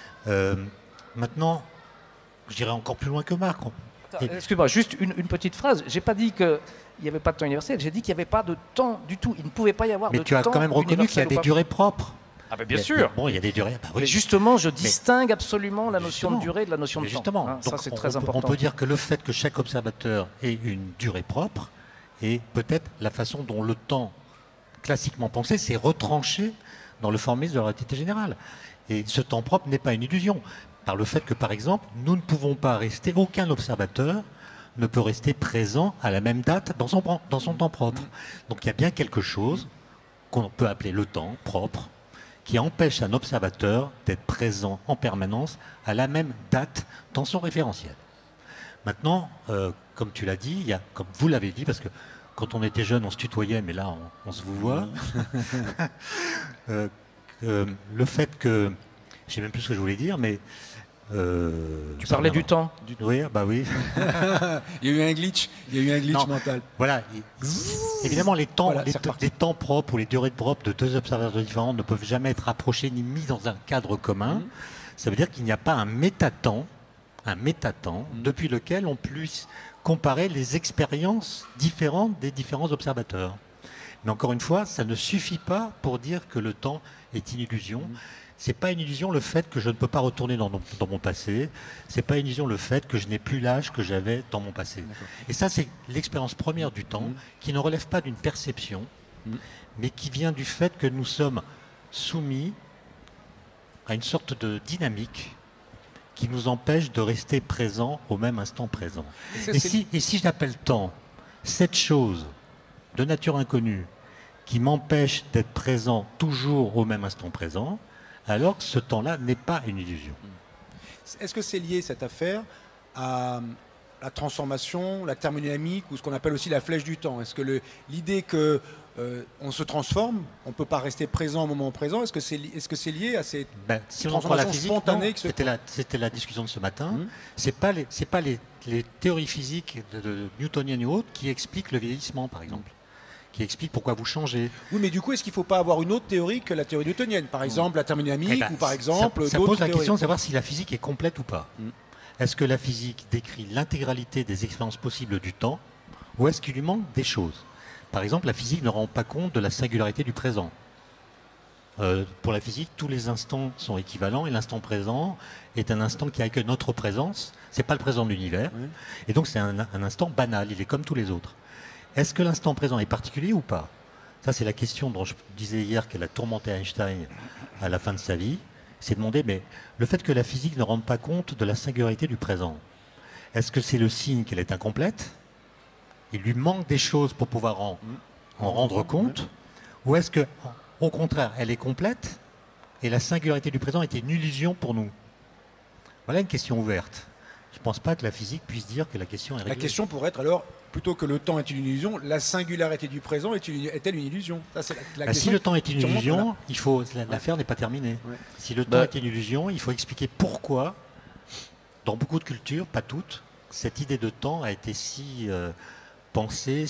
Maintenant, je dirais encore plus loin que Marc. Excuse-moi, juste une petite phrase. Je n'ai pas dit qu'il n'y avait pas de temps universel, j'ai dit qu'il n'y avait pas de temps du tout. Il ne pouvait pas y avoir de temps. Mais tu as quand même reconnu qu'il y a des durées propres. Ah ben bien sûr. Bon, il y a des durées. Bah oui. Mais justement, je distingue absolument la notion de durée de la notion de temps. Justement, ça c'est très important. On peut dire que le fait que chaque observateur ait une durée propre est peut-être la façon dont le temps classiquement pensé s'est retranché dans le formalisme de la relativité générale. Et ce temps propre n'est pas une illusion. Par le fait que, par exemple, nous ne pouvons pas rester, aucun observateur ne peut rester présent à la même date dans son temps propre. Donc il y a bien quelque chose qu'on peut appeler le temps propre, qui empêche un observateur d'être présent en permanence à la même date dans son référentiel. Maintenant, comme tu l'as dit, comme vous l'avez dit, parce que quand on était jeune, on se tutoyait, mais là, on se vous voit. Le fait que... Je ne sais même plus ce que je voulais dire, mais... tu parlais du temps. Oui, bah oui. Il y a eu un glitch, mental. Voilà. Évidemment, les temps propres ou les durées de propre de 2 observateurs différents ne peuvent jamais être approchés ni mis dans un cadre commun. Ça veut dire qu'il n'y a pas un métatemps depuis lequel on puisse comparer les expériences différentes des différents observateurs. Mais encore une fois, ça ne suffit pas pour dire que le temps est une illusion. C'est pas une illusion le fait que je ne peux pas retourner dans mon passé. C'est pas une illusion le fait que je n'ai plus l'âge que j'avais dans mon passé. Et ça, c'est l'expérience première du temps qui ne relève pas d'une perception, mais qui vient du fait que nous sommes soumis à une sorte de dynamique qui nous empêche de rester présent au même instant présent. Et si j'appelle temps cette chose de nature inconnue qui m'empêche d'être présent toujours au même instant présent, alors ce temps-là n'est pas une illusion. Est-ce que c'est lié, cette affaire, à la transformation, la thermodynamique, ou ce qu'on appelle aussi la flèche du temps? Est-ce que l'idée que on se transforme, on ne peut pas rester présent au moment présent, est-ce que c'est lié à ces si on prend la physique, spontanées? C'était la discussion de ce matin. C'est pas les théories physiques de newtoniennes ou autres qui expliquent le vieillissement, par exemple. Qui explique pourquoi vous changez. Oui, mais du coup, est-ce qu'il ne faut pas avoir une autre théorie que la théorie newtonienne? Par exemple, la thermodynamique, ou par exemple ça d'autres pose la théories. question de savoir si la physique est complète ou pas. Est-ce que la physique décrit l'intégralité des expériences possibles du temps, ou est-ce qu'il lui manque des choses? Par exemple, la physique ne rend pas compte de la singularité du présent. Pour la physique, tous les instants sont équivalents, et l'instant présent est un instant qui accueille notre présence. C'est pas le présent de l'univers. Et donc c'est un instant banal, il est comme tous les autres. Est-ce que l'instant présent est particulier ou pas? Ça, c'est la question dont je disais hier qu'elle a tourmenté Einstein à la fin de sa vie. C'est demander, mais le fait que la physique ne rende pas compte de la singularité du présent, est-ce que c'est le signe qu'elle est incomplète? Il lui manque des choses pour pouvoir en rendre compte? Ou est-ce que, au contraire, elle est complète et la singularité du présent est une illusion pour nous? Voilà une question ouverte. Je ne pense pas que la physique puisse dire que la question est réglée. La question pourrait être alors, plutôt que le temps est une illusion, la singularité du présent est-elle une illusion? Ça, c'est la question. Si le temps est une illusion, l'affaire n'est pas terminée. Si le temps est une illusion, il faut expliquer pourquoi, dans beaucoup de cultures, pas toutes, cette idée de temps a été si pensée,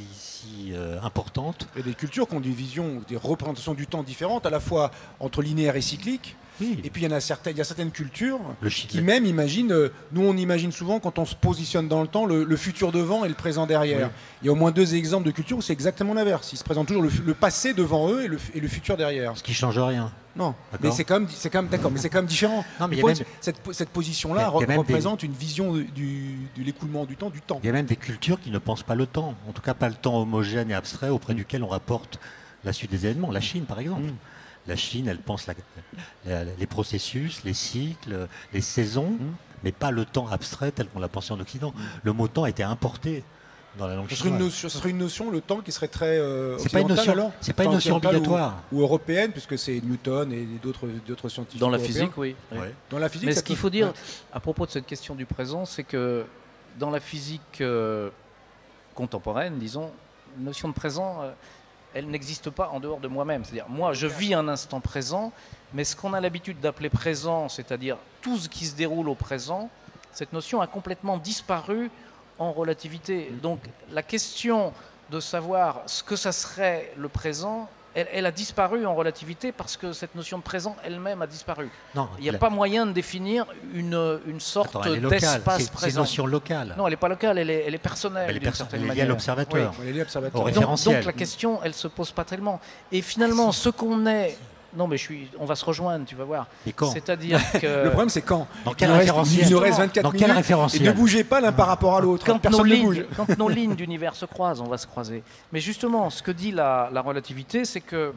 si importante. Il y a des cultures qui ont des visions, des représentations du temps différentes, à la fois entre linéaire et cyclique. Oui. Et puis il y a certaines cultures qui le... même imaginent, nous on imagine souvent quand on se positionne dans le temps le futur devant et le présent derrière. Oui. Il y a au moins 2 exemples de cultures où c'est exactement l'inverse. Ils se présentent toujours le passé devant eux et le futur derrière. Ce qui ne change rien. Non, mais c'est quand même différent. Non, mais cette position-là représente une vision de l'écoulement du temps, Il y a même des cultures qui ne pensent pas le temps, en tout cas pas le temps homogène et abstrait auprès duquel on rapporte la suite des événements. La Chine, par exemple. La Chine, elle pense les processus, les cycles, les saisons, mais pas le temps abstrait tel qu'on l'a pensé en Occident. Le mot temps a été importé dans la langue chinoise. Ce serait une notion, le temps, qui serait très c'est pas une notion obligatoire. Ou européenne, puisque c'est Newton et d'autres scientifiques. Dans la physique, oui. Ouais. Dans la physique, mais ce qu'il faut dire à propos de cette question du présent, c'est que dans la physique contemporaine, disons, la notion de présent... elle n'existe pas en dehors de moi-même. C'est-à-dire, moi, je vis un instant présent, mais ce qu'on a l'habitude d'appeler présent, c'est-à-dire tout ce qui se déroule au présent, cette notion a complètement disparu en relativité. Donc, la question de savoir ce que ça serait le présent, elle a disparu en relativité parce que cette notion de présent elle-même a disparu. Non, il n'y a pas moyen de définir une sorte d'espace présent. C'est une notion locale. Non, elle n'est pas locale, elle est personnelle. Elle est liée à l'observateur. Oui, elle est liée à l'observateur. Au référentiel. Donc la question, elle ne se pose pas tellement. Et finalement, ce qu'on est... Non, mais on va se rejoindre, tu vas voir. Et quand? C'est-à-dire que... Le problème, c'est quand. Dans quel référentiel? Il nous reste 24 minutes. Référentiel? Et ne bougez pas l'un par rapport à l'autre. Quand nos lignes d'univers se croisent, on va se croiser. Mais justement, ce que dit la relativité, c'est que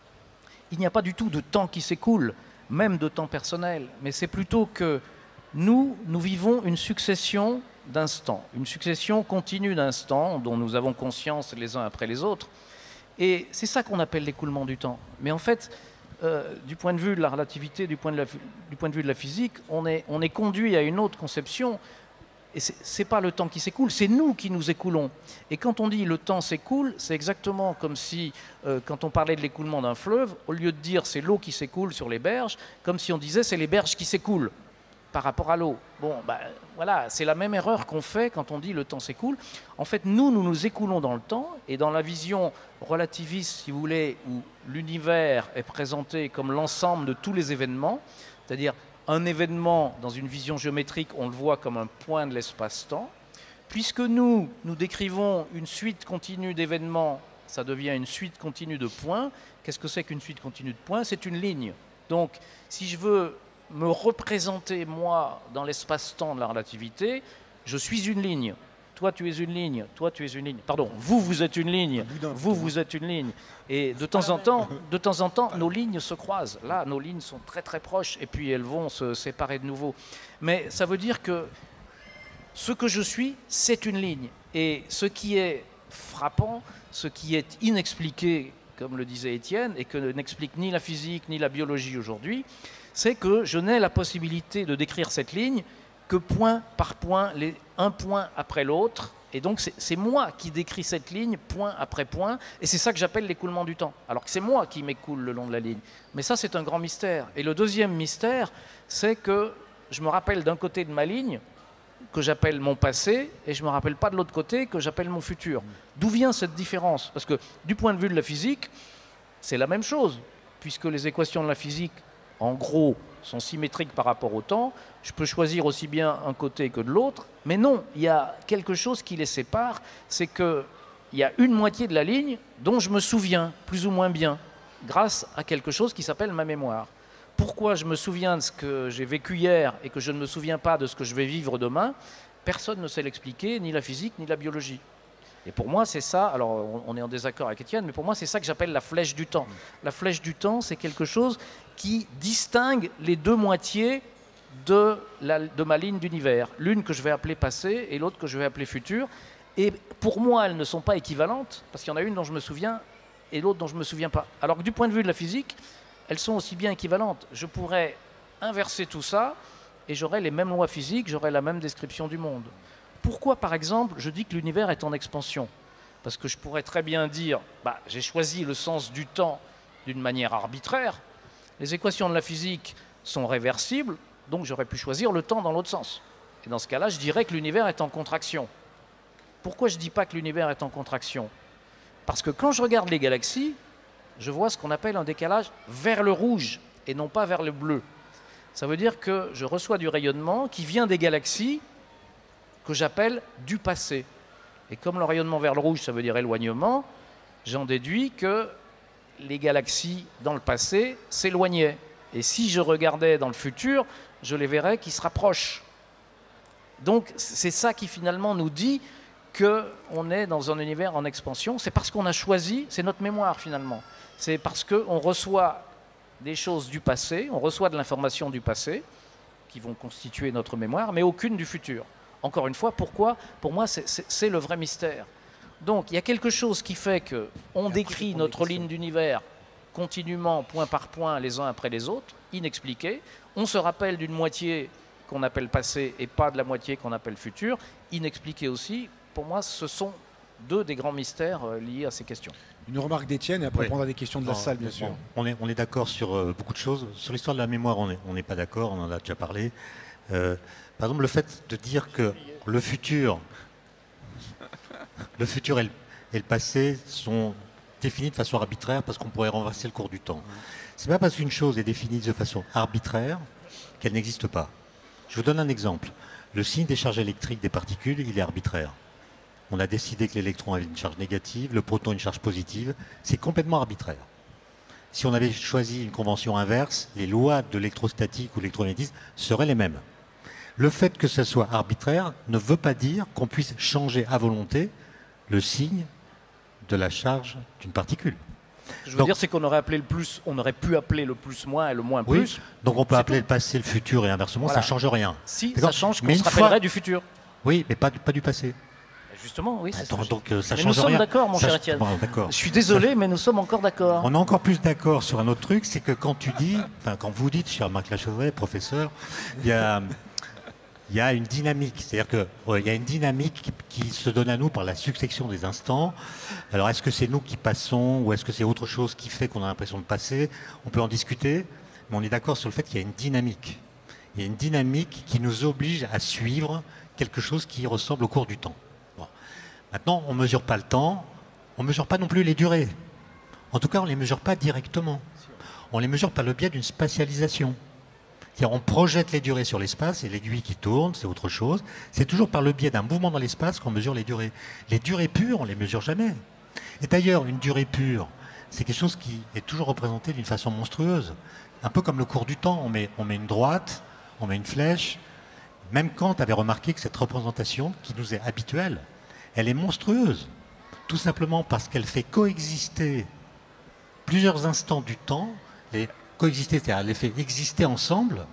il n'y a pas du tout de temps qui s'écoule, même de temps personnel. Mais c'est plutôt que nous vivons une succession d'instants, une succession continue d'instants dont nous avons conscience les uns après les autres. Et c'est ça qu'on appelle l'écoulement du temps. Mais en fait... du point de vue de la relativité, du point de vue de la physique, on est conduit à une autre conception. Et ce n'est pas le temps qui s'écoule, c'est nous qui nous écoulons. Et quand on dit le temps s'écoule, c'est exactement comme si, quand on parlait de l'écoulement d'un fleuve, au lieu de dire c'est l'eau qui s'écoule sur les berges, comme si on disait c'est les berges qui s'écoulent par rapport à l'eau. Bon, voilà, c'est la même erreur qu'on fait quand on dit le temps s'écoule. En fait, nous nous écoulons dans le temps, et dans la vision relativiste, si vous voulez, où l'univers est présenté comme l'ensemble de tous les événements, c'est-à-dire un événement dans une vision géométrique, on le voit comme un point de l'espace-temps. Puisque nous décrivons une suite continue d'événements ça devient une suite continue de points. Qu'est-ce que c'est qu'une suite continue de points? C'est une ligne. Donc, si je veux me représenter, moi, dans l'espace-temps de la relativité, je suis une ligne. Toi, tu es une ligne. Toi, tu es une ligne. Pardon, vous êtes une ligne. Vous êtes une ligne. Et de temps en temps, nos lignes se croisent. Là, nos lignes sont très très proches et puis elles vont se séparer de nouveau. Mais ça veut dire que ce que je suis, c'est une ligne. Et ce qui est frappant, ce qui est inexpliqué, comme le disait Étienne, et que n'explique ni la physique ni la biologie aujourd'hui, c'est que je n'ai la possibilité de décrire cette ligne que point par point, un point après l'autre. Et donc c'est moi qui décris cette ligne point après point, et c'est ça que j'appelle l'écoulement du temps. Alors que c'est moi qui m'écoule le long de la ligne. Mais ça, c'est un grand mystère. Et le deuxième mystère, c'est que je me rappelle d'un côté de ma ligne, que j'appelle mon passé, et je ne me rappelle pas de l'autre côté, que j'appelle mon futur. D'où vient cette différence? Parce que du point de vue de la physique, c'est la même chose, puisque les équations de la physique, en gros, sont symétriques par rapport au temps. Je peux choisir aussi bien un côté que de l'autre, mais non, il y a quelque chose qui les sépare, c'est qu'il y a une moitié de la ligne dont je me souviens plus ou moins bien, grâce à quelque chose qui s'appelle ma mémoire. Pourquoi je me souviens de ce que j'ai vécu hier et que je ne me souviens pas de ce que je vais vivre demain, personne ne sait l'expliquer, ni la physique, ni la biologie. Et pour moi, c'est ça, alors on est en désaccord avec Étienne, mais pour moi, c'est ça que j'appelle la flèche du temps. La flèche du temps, c'est quelque chose qui distingue les deux moitiés de ma ligne d'univers. L'une que je vais appeler passé et l'autre que je vais appeler futur. Et pour moi, elles ne sont pas équivalentes, parce qu'il y en a une dont je me souviens et l'autre dont je ne me souviens pas. Alors que du point de vue de la physique, elles sont aussi bien équivalentes. Je pourrais inverser tout ça et j'aurais les mêmes lois physiques, j'aurais la même description du monde. Pourquoi, par exemple, je dis que l'univers est en expansion? Parce que je pourrais très bien dire, j'ai choisi le sens du temps d'une manière arbitraire. Les équations de la physique sont réversibles, donc j'aurais pu choisir le temps dans l'autre sens. Et dans ce cas-là, je dirais que l'univers est en contraction. Pourquoi je ne dis pas que l'univers est en contraction? Parce que quand je regarde les galaxies, je vois ce qu'on appelle un décalage vers le rouge et non pas vers le bleu. Ça veut dire que je reçois du rayonnement qui vient des galaxies que j'appelle du passé. Et comme le rayonnement vers le rouge, ça veut dire éloignement, j'en déduis que les galaxies dans le passé s'éloignaient. Et si je regardais dans le futur, je les verrais qui se rapprochent. Donc c'est ça qui finalement nous dit qu'on est dans un univers en expansion. C'est parce qu'on a choisi, c'est notre mémoire finalement. C'est parce qu'on reçoit des choses du passé, on reçoit de l'information du passé, qui vont constituer notre mémoire, mais aucune du futur. Encore une fois, pourquoi? Pour moi, c'est le vrai mystère. Donc, il y a quelque chose qui fait qu'on décrit notre ligne d'univers continuellement, point par point, les uns après les autres, inexpliqué. On se rappelle d'une moitié qu'on appelle passé et pas de la moitié qu'on appelle futur, inexpliqué aussi. Pour moi, ce sont deux des grands mystères liés à ces questions. Une remarque d'Étienne et après répondre à des questions de la salle, bien sûr. On est d'accord sur beaucoup de choses. Sur l'histoire de la mémoire, on n'est pas d'accord, on en a déjà parlé. Par exemple, le fait de dire que le futur et le passé sont définis de façon arbitraire parce qu'on pourrait renverser le cours du temps. C'est pas parce qu'une chose est définie de façon arbitraire qu'elle n'existe pas. Je vous donne un exemple. Le signe des charges électriques des particules, il est arbitraire. On a décidé que l'électron avait une charge négative, le proton une charge positive. C'est complètement arbitraire. Si on avait choisi une convention inverse, les lois de l'électrostatique ou l'électromagnétisme seraient les mêmes. Le fait que ce soit arbitraire ne veut pas dire qu'on puisse changer à volonté le signe de la charge d'une particule. Ce que je veux dire, c'est qu'on aurait pu appeler le plus moins et le moins plus. Donc on peut appeler le passé le futur et inversement, voilà. Ça ne change rien. Si, ça change qu'on se rappellerait du futur. Oui, mais pas du passé. Justement, oui. Donc ça change rien. Nous sommes d'accord, mon cher Étienne. Bon, je suis désolé, mais nous sommes encore d'accord. On est encore plus d'accord sur un autre truc, c'est que quand vous dites, cher Marc Lachauvet, professeur, il y a une dynamique, c'est-à-dire qu'il y a une dynamique qui se donne à nous par la succession des instants. Alors est-ce que c'est nous qui passons ou est-ce que c'est autre chose qui fait qu'on a l'impression de passer? On peut en discuter, mais on est d'accord sur le fait qu'il y a une dynamique. Il y a une dynamique qui nous oblige à suivre quelque chose qui ressemble au cours du temps. Bon. Maintenant, on ne mesure pas le temps, on ne mesure pas non plus les durées. En tout cas, on ne les mesure pas directement. On les mesure par le biais d'une spatialisation. C'est-à-dire on projette les durées sur l'espace et l'aiguille qui tourne, c'est autre chose. C'est toujours par le biais d'un mouvement dans l'espace qu'on mesure les durées. Les durées pures, on ne les mesure jamais. Et d'ailleurs, une durée pure, c'est quelque chose qui est toujours représenté d'une façon monstrueuse. Un peu comme le cours du temps, on met une droite, on met une flèche. Même Kant avait remarqué que cette représentation, qui nous est habituelle, elle est monstrueuse. Tout simplement parce qu'elle fait coexister plusieurs instants du temps, et coexister, c'est-à-dire elle les fait exister ensemble,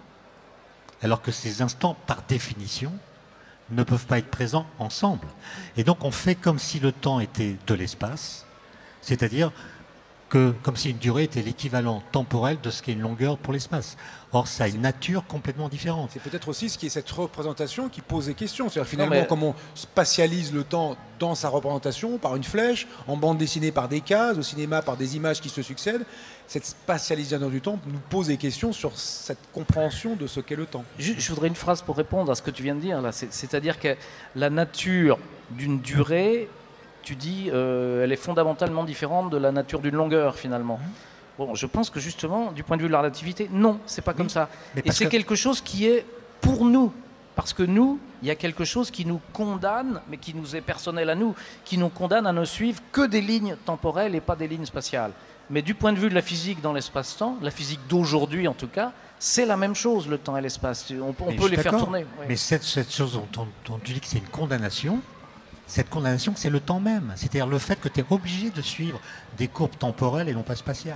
alors que ces instants, par définition, ne peuvent pas être présents ensemble. Et donc on fait comme si le temps était de l'espace, c'est-à-dire comme si une durée était l'équivalent temporel de ce qu'est une longueur pour l'espace. Or, ça a une nature complètement différente. C'est peut-être aussi ce qui est cette représentation qui pose des questions. C'est-à-dire finalement, comme on spatialise le temps dans sa représentation, par une flèche, en bande dessinée par des cases, au cinéma par des images qui se succèdent, cette spatialisation du temps nous pose des questions sur cette compréhension de ce qu'est le temps. Je voudrais une phrase pour répondre à ce que tu viens de dire, là. C'est-à-dire que la nature d'une durée, tu dis, elle est fondamentalement différente de la nature d'une longueur, finalement. Bon, je pense que justement, du point de vue de la relativité, non, c'est pas comme ça. Et c'est quelque chose qui est pour nous. Parce que nous, il y a quelque chose qui nous condamne, mais qui nous est personnel à nous, qui nous condamne à ne suivre que des lignes temporelles et pas des lignes spatiales. Mais du point de vue de la physique dans l'espace-temps, la physique d'aujourd'hui en tout cas, c'est la même chose, le temps et l'espace. On peut les faire tourner. Oui. Mais cette chose dont tu dis que c'est une condamnation, cette condamnation, c'est le temps même. C'est-à-dire le fait que tu es obligé de suivre des courbes temporelles et non pas spatiales.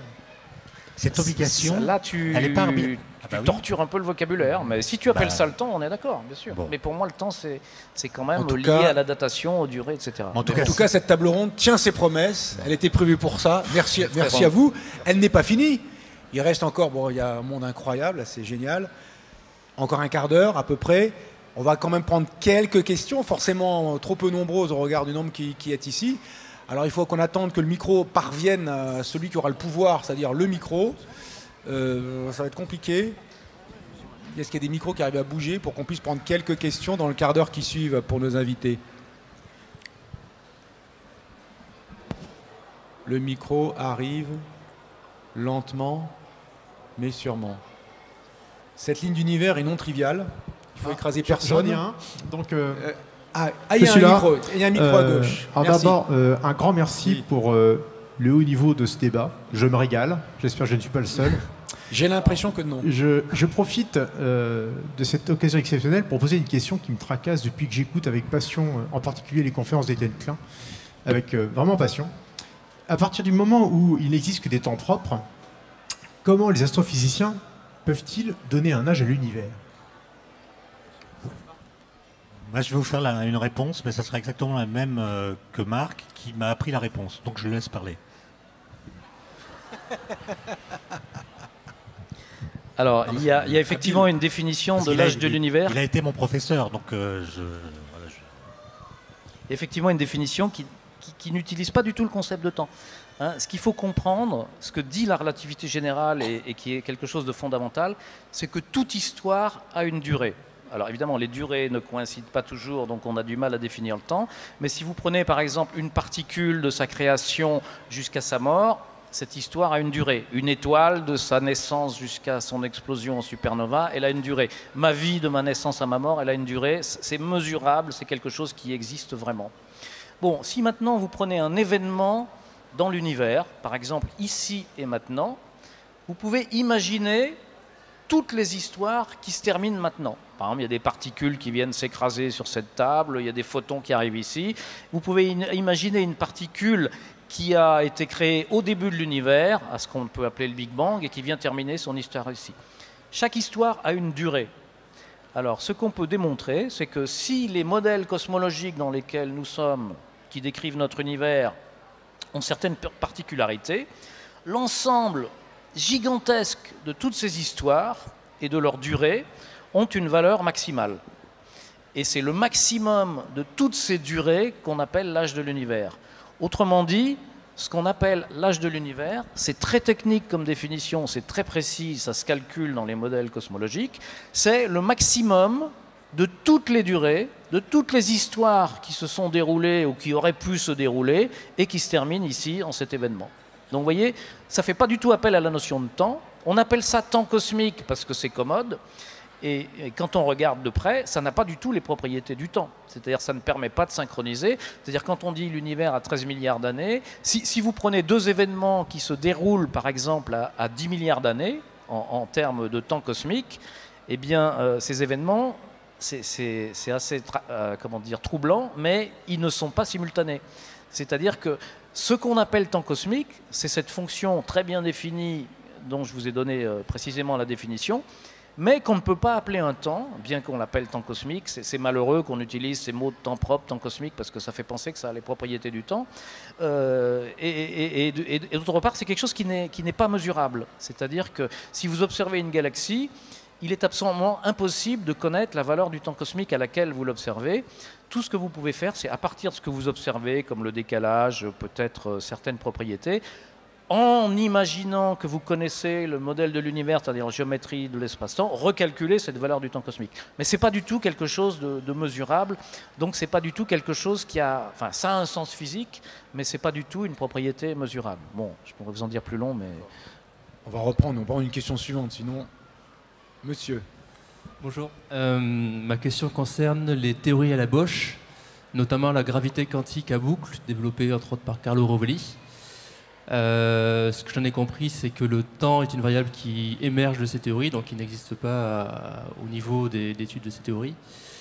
Cette obligation, là, elle est pas arbitraire. Tu tortures un peu le vocabulaire, mais si tu appelles ça le temps, on est d'accord, bien sûr. Bon. Mais pour moi, le temps, c'est quand même lié à la datation, aux durées, etc. En tout cas, cette table ronde tient ses promesses. Elle était prévue pour ça. Merci à vous. Elle n'est pas finie. Il reste encore, il y a un monde incroyable, c'est génial. Encore un quart d'heure à peu près. On va quand même prendre quelques questions, forcément trop peu nombreuses au regard du nombre qui est ici. Alors il faut qu'on attende que le micro parvienne à celui qui aura le pouvoir, c'est-à-dire le micro. Ça va être compliqué. Est-ce qu'il y a des micros qui arrivent à bouger pour qu'on puisse prendre quelques questions dans le quart d'heure qui suivent pour nos invités? Le micro arrive lentement, mais sûrement. Cette ligne d'univers est non triviale. Il faut écraser personne. J'en ai un. Donc, il y a un micro à gauche. Alors d'abord, un grand merci pour le haut niveau de ce débat. Je me régale. J'espère que je ne suis pas le seul. J'ai l'impression que non. Je profite de cette occasion exceptionnelle pour poser une question qui me tracasse depuis que j'écoute avec passion, en particulier les conférences d'Étienne Klein, avec vraiment passion. À partir du moment où il n'existe que des temps propres, comment les astrophysiciens peuvent-ils donner un âge à l'univers ? Moi, je vais vous faire une réponse, mais ça sera exactement la même que Marc, qui m'a appris la réponse. Donc, je le laisse parler. Alors, il y a effectivement une définition de l'âge de l'univers. Il a été mon professeur, donc Effectivement, une définition qui n'utilise pas du tout le concept de temps. Ce qu'il faut comprendre, ce que dit la relativité générale et qui est quelque chose de fondamental, c'est que toute histoire a une durée. Alors évidemment, les durées ne coïncident pas toujours, donc on a du mal à définir le temps. Mais si vous prenez par exemple une particule de sa création jusqu'à sa mort, cette histoire a une durée. Une étoile, de sa naissance jusqu'à son explosion en supernova, elle a une durée. Ma vie, de ma naissance à ma mort, elle a une durée. C'est mesurable, c'est quelque chose qui existe vraiment. Bon, si maintenant vous prenez un événement dans l'univers, par exemple ici et maintenant, vous pouvez imaginer toutes les histoires qui se terminent maintenant. Par exemple, il y a des particules qui viennent s'écraser sur cette table, il y a des photons qui arrivent ici. Vous pouvez imaginer une particule qui a été créée au début de l'univers, à ce qu'on peut appeler le Big Bang, et qui vient terminer son histoire ici. Chaque histoire a une durée. Alors, ce qu'on peut démontrer, c'est que si les modèles cosmologiques dans lesquels nous sommes, qui décrivent notre univers, ont certaines particularités, l'ensemble gigantesque de toutes ces histoires et de leur durée ont une valeur maximale. Et c'est le maximum de toutes ces durées qu'on appelle l'âge de l'univers. Autrement dit, ce qu'on appelle l'âge de l'univers, c'est très technique comme définition, c'est très précis, ça se calcule dans les modèles cosmologiques, c'est le maximum de toutes les durées, de toutes les histoires qui se sont déroulées ou qui auraient pu se dérouler et qui se terminent ici, en cet événement. Donc vous voyez, ça ne fait pas du tout appel à la notion de temps. On appelle ça temps cosmique parce que c'est commode. Et quand on regarde de près, ça n'a pas du tout les propriétés du temps. C'est-à-dire ça ne permet pas de synchroniser. C'est-à-dire quand on dit l'univers a 13 milliards d'années, si vous prenez deux événements qui se déroulent par exemple à 10 milliards d'années, en termes de temps cosmique, eh bien ces événements, c'est assez comment dire, troublant, mais ils ne sont pas simultanés. C'est-à-dire que ce qu'on appelle temps cosmique, c'est cette fonction très bien définie dont je vous ai donné précisément la définition, mais qu'on ne peut pas appeler un temps, bien qu'on l'appelle temps cosmique. C'est malheureux qu'on utilise ces mots de temps propre, temps cosmique, parce que ça fait penser que ça a les propriétés du temps. Et d'autre part, c'est quelque chose qui n'est pas mesurable. C'est-à-dire que si vous observez une galaxie, il est absolument impossible de connaître la valeur du temps cosmique à laquelle vous l'observez. Tout ce que vous pouvez faire, c'est à partir de ce que vous observez, comme le décalage, peut-être certaines propriétés, en imaginant que vous connaissez le modèle de l'univers, c'est-à-dire la géométrie de l'espace-temps, recalculer cette valeur du temps cosmique. Mais ce n'est pas du tout quelque chose de mesurable, donc ce n'est pas du tout quelque chose qui a... Enfin, ça a un sens physique, mais ce n'est pas du tout une propriété mesurable. Bon, je pourrais vous en dire plus long, mais... On va reprendre une question suivante, sinon... Monsieur. Bonjour. Ma question concerne les théories à la Bosch, notamment la gravité quantique à boucle, développée entre autres par Carlo Rovelli. Ce que j'en ai compris, c'est que le temps est une variable qui émerge de ces théories, donc qui n'existe pas au niveau d'études de ces théories.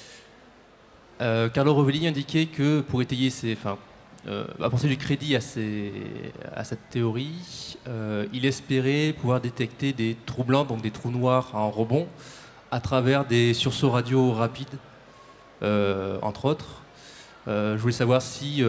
Carlo Rovelli indiquait que pour étayer apporter du crédit à cette théorie, il espérait pouvoir détecter des trous blancs, donc des trous noirs en rebond, à travers des sursauts radio rapides, entre autres. Je voulais savoir si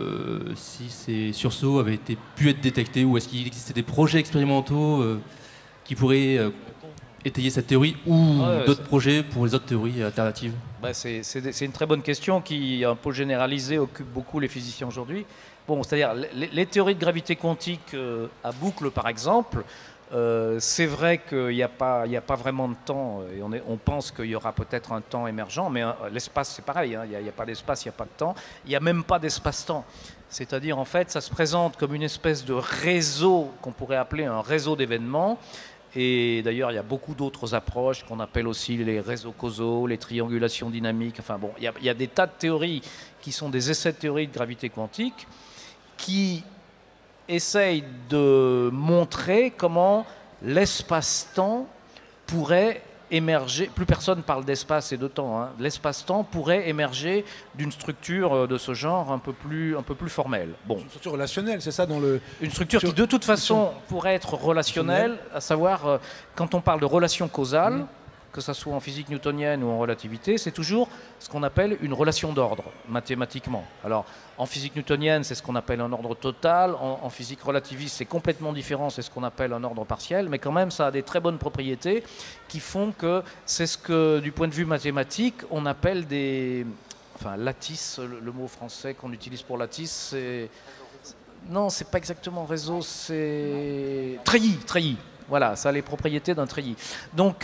ces sursauts avaient pu être détectés, ou est-ce qu'il existait des projets expérimentaux qui pourraient étayer cette théorie, ou d'autres projets pour les autres théories alternatives. C'est une très bonne question qui, un peu généralisée, occupe beaucoup les physiciens aujourd'hui. Bon, c'est-à-dire les théories de gravité quantique à boucle, par exemple, c'est vrai qu'il n'y a pas vraiment de temps, et on pense qu'il y aura peut-être un temps émergent, mais l'espace c'est pareil, hein, il n'y a pas d'espace, il n'y a pas de temps, il n'y a même pas d'espace-temps. C'est-à-dire en fait ça se présente comme une espèce de réseau qu'on pourrait appeler un réseau d'événements, et d'ailleurs il y a beaucoup d'autres approches qu'on appelle aussi les réseaux causaux, les triangulations dynamiques, enfin bon, il y a des tas de théories qui sont des essais de théorie de gravité quantique qui essaye de montrer comment l'espace-temps pourrait émerger, plus personne parle d'espace et de temps, hein. L'espace-temps pourrait émerger d'une structure de ce genre un peu plus formelle. Bon. Une structure relationnelle, c'est ça Une structure qui de toute façon pourrait être relationnelle, à savoir quand on parle de relation causale, que ce soit en physique newtonienne ou en relativité, c'est toujours ce qu'on appelle une relation d'ordre, mathématiquement. Alors, en physique newtonienne, c'est ce qu'on appelle un ordre total. En physique relativiste, c'est complètement différent, c'est ce qu'on appelle un ordre partiel. Mais quand même, ça a des très bonnes propriétés qui font que c'est ce que, du point de vue mathématique, on appelle des... Enfin, lattice, le mot français qu'on utilise pour lattice, c'est... Non, c'est pas exactement réseau, c'est... Treillis. Voilà, ça a les propriétés d'un treillis. Donc,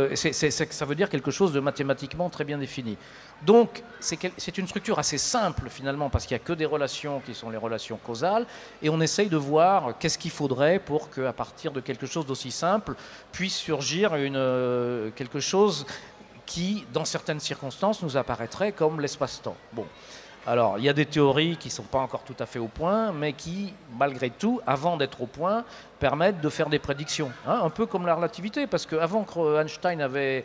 ça veut dire quelque chose de mathématiquement très bien défini. Donc, c'est une structure assez simple, finalement, parce qu'il n'y a que des relations qui sont les relations causales, et on essaye de voir qu'est-ce qu'il faudrait pour qu'à partir de quelque chose d'aussi simple, puisse surgir quelque chose qui, dans certaines circonstances, nous apparaîtrait comme l'espace-temps. Bon. Alors, il y a des théories qui ne sont pas encore tout à fait au point, mais qui, malgré tout, avant d'être au point, permettent de faire des prédictions. Hein, un peu comme la relativité, parce qu'avant que Einstein ait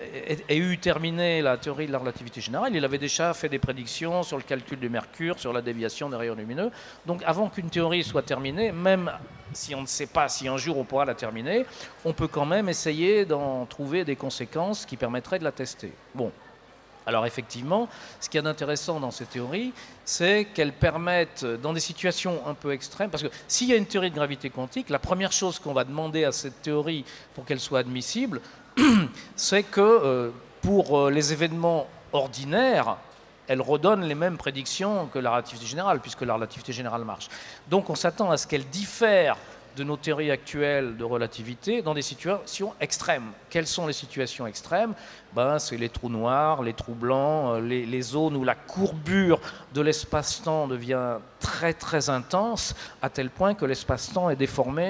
eu terminé la théorie de la relativité générale, il avait déjà fait des prédictions sur le calcul du mercure, sur la déviation des rayons lumineux. Donc, avant qu'une théorie soit terminée, même si on ne sait pas si un jour on pourra la terminer, on peut quand même essayer d'en trouver des conséquences qui permettraient de la tester. Bon. Alors effectivement, ce qu'il y a d'intéressant dans ces théories, c'est qu'elles permettent, dans des situations un peu extrêmes, parce que s'il y a une théorie de gravité quantique, la première chose qu'on va demander à cette théorie pour qu'elle soit admissible, c'est que pour les événements ordinaires, elle redonne les mêmes prédictions que la relativité générale, puisque la relativité générale marche. Donc on s'attend à ce qu'elle diffère de nos théories actuelles de relativité dans des situations extrêmes. Quelles sont les situations extrêmes? C'est les trous noirs, les trous blancs, les zones où la courbure de l'espace-temps devient très très intense, à tel point que l'espace-temps est déformé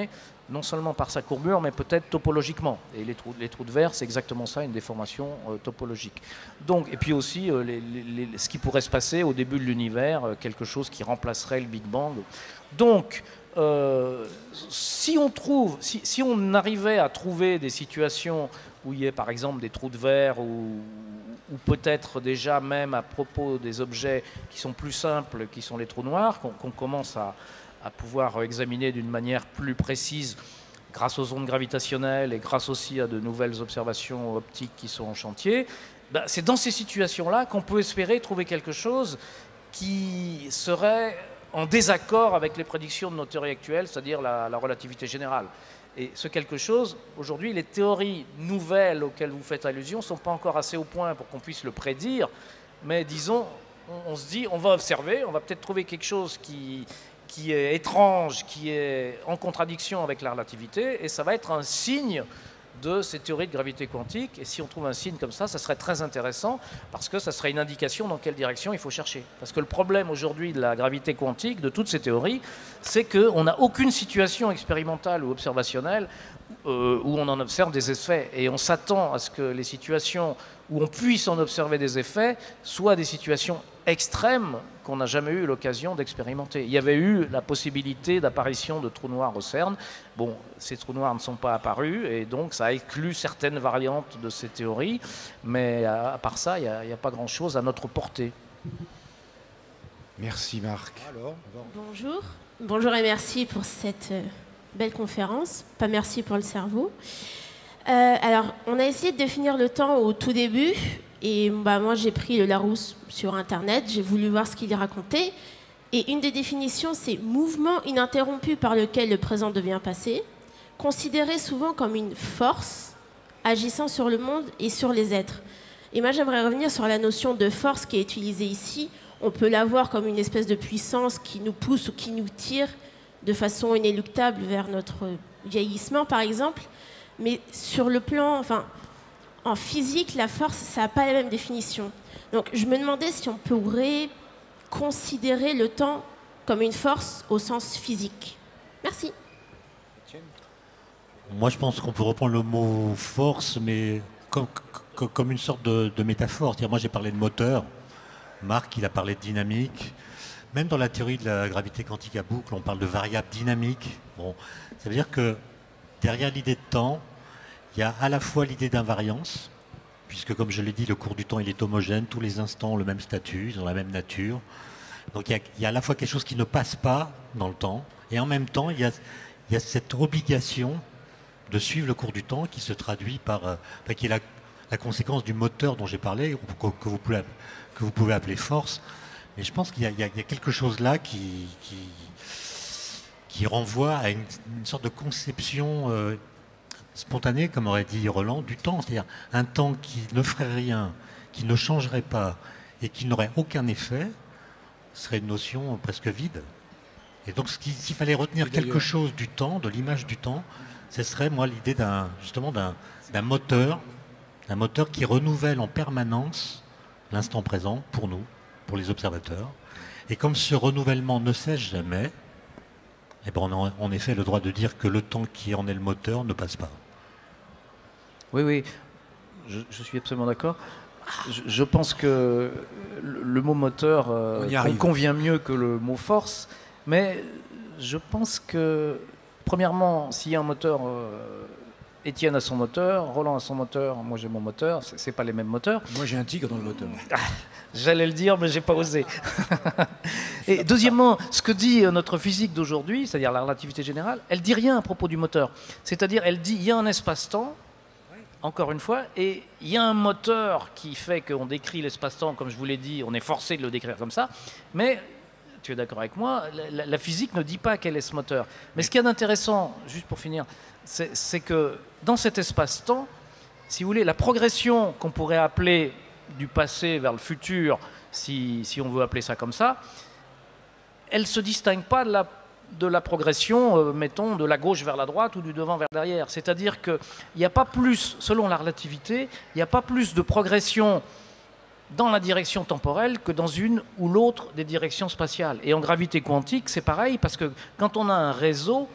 non seulement par sa courbure, mais peut-être topologiquement. Et les trous de verre, c'est exactement ça, une déformation topologique. Donc, et puis aussi, ce qui pourrait se passer au début de l'univers, quelque chose qui remplacerait le Big Bang. Donc, si on arrivait à trouver des situations où il y a par exemple des trous de verre ou peut-être déjà même à propos des objets qui sont plus simples, qui sont les trous noirs, qu'on commence à pouvoir examiner d'une manière plus précise grâce aux ondes gravitationnelles et grâce aussi à de nouvelles observations optiques qui sont en chantier, ben c'est dans ces situations-là qu'on peut espérer trouver quelque chose qui serait en désaccord avec les prédictions de nos théories actuelles, c'est-à-dire la relativité générale. Et ce quelque chose, aujourd'hui, les théories nouvelles auxquelles vous faites allusion ne sont pas encore assez au point pour qu'on puisse le prédire, mais disons, on se dit, on va observer, on va peut-être trouver quelque chose qui est étrange, qui est en contradiction avec la relativité, et ça va être un signe de ces théories de gravité quantique. Et si on trouve un signe comme ça serait très intéressant, parce que ça serait une indication dans quelle direction il faut chercher. Parce que le problème aujourd'hui de la gravité quantique, de toutes ces théories, c'est qu'on n'a aucune situation expérimentale ou observationnelle où on en observe des effets. Et on s'attend à ce que les situations où on puisse en observer des effets soient des situations extrêmes qu'on n'a jamais eu l'occasion d'expérimenter. Il y avait eu la possibilité d'apparition de trous noirs au CERN. Bon, ces trous noirs ne sont pas apparus et donc ça a exclu certaines variantes de ces théories, mais à part ça, il n'y a pas grand-chose à notre portée. Merci Marc. Alors, bonjour. Bonjour et merci pour cette belle conférence. Pas merci pour le cerveau. Alors, on a essayé de définir le temps au tout début. Et moi, j'ai pris le Larousse sur Internet, j'ai voulu voir ce qu'il y racontait. Et une des définitions, c'est « mouvement ininterrompu par lequel le présent devient passé, considéré souvent comme une force agissant sur le monde et sur les êtres ». Et moi, j'aimerais revenir sur la notion de force qui est utilisée ici. On peut la voir comme une espèce de puissance qui nous pousse ou qui nous tire de façon inéluctable vers notre vieillissement, par exemple. Mais sur le plan... En physique, la force, ça n'a pas la même définition. Donc, je me demandais si on pourrait considérer le temps comme une force au sens physique. Merci. Moi, je pense qu'on peut reprendre le mot force, mais comme une sorte de métaphore. Moi, j'ai parlé de moteur. Marc, il a parlé de dynamique. Même dans la théorie de la gravité quantique à boucle, on parle de variable dynamique. Bon, ça veut dire que derrière l'idée de temps, il y a à la fois l'idée d'invariance, puisque comme je l'ai dit, le cours du temps il est homogène, tous les instants ont le même statut, ils ont la même nature. Donc il y a à la fois quelque chose qui ne passe pas dans le temps, et en même temps il y a cette obligation de suivre le cours du temps qui se traduit par, qui est la conséquence du moteur dont j'ai parlé, que vous pouvez appeler force. Mais je pense qu'il y a quelque chose là qui renvoie à une sorte de conception spontané, comme aurait dit Roland, du temps, c'est-à-dire un temps qui ne ferait rien, qui ne changerait pas et qui n'aurait aucun effet, serait une notion presque vide. Et donc, s'il fallait retenir quelque chose du temps, de l'image du temps, ce serait, moi, l'idée d'un moteur qui renouvelle en permanence l'instant présent pour nous, pour les observateurs. Et comme ce renouvellement ne cesse jamais, eh ben on a en effet le droit de dire que le temps qui en est le moteur ne passe pas. Oui, je suis absolument d'accord. Je pense que le mot moteur convient mieux que le mot force, mais je pense que, premièrement, s'il y a un moteur, Étienne a son moteur, Roland a son moteur, moi j'ai mon moteur, c'est pas les mêmes moteurs. Moi j'ai un tigre dans le moteur. J'allais le dire, mais j'ai pas osé. Et deuxièmement, ce que dit notre physique d'aujourd'hui, c'est-à-dire la relativité générale, elle dit rien à propos du moteur. C'est-à-dire, elle dit il y a un espace-temps, encore une fois, et il y a un moteur qui fait qu'on décrit l'espace-temps, comme je vous l'ai dit, on est forcé de le décrire comme ça, mais tu es d'accord avec moi, la physique ne dit pas quel est ce moteur. Mais ce qu'il y a d'intéressant, juste pour finir, c'est que dans cet espace-temps, si vous voulez, la progression qu'on pourrait appeler du passé vers le futur, si on veut appeler ça comme ça, elle ne se distingue pas de la progression, mettons, de la gauche vers la droite ou du devant vers derrière. C'est-à-dire qu'il n'y a pas plus, selon la relativité, il n'y a pas plus de progression dans la direction temporelle que dans une ou l'autre des directions spatiales. Et en gravité quantique, c'est pareil, parce que quand on a un réseau,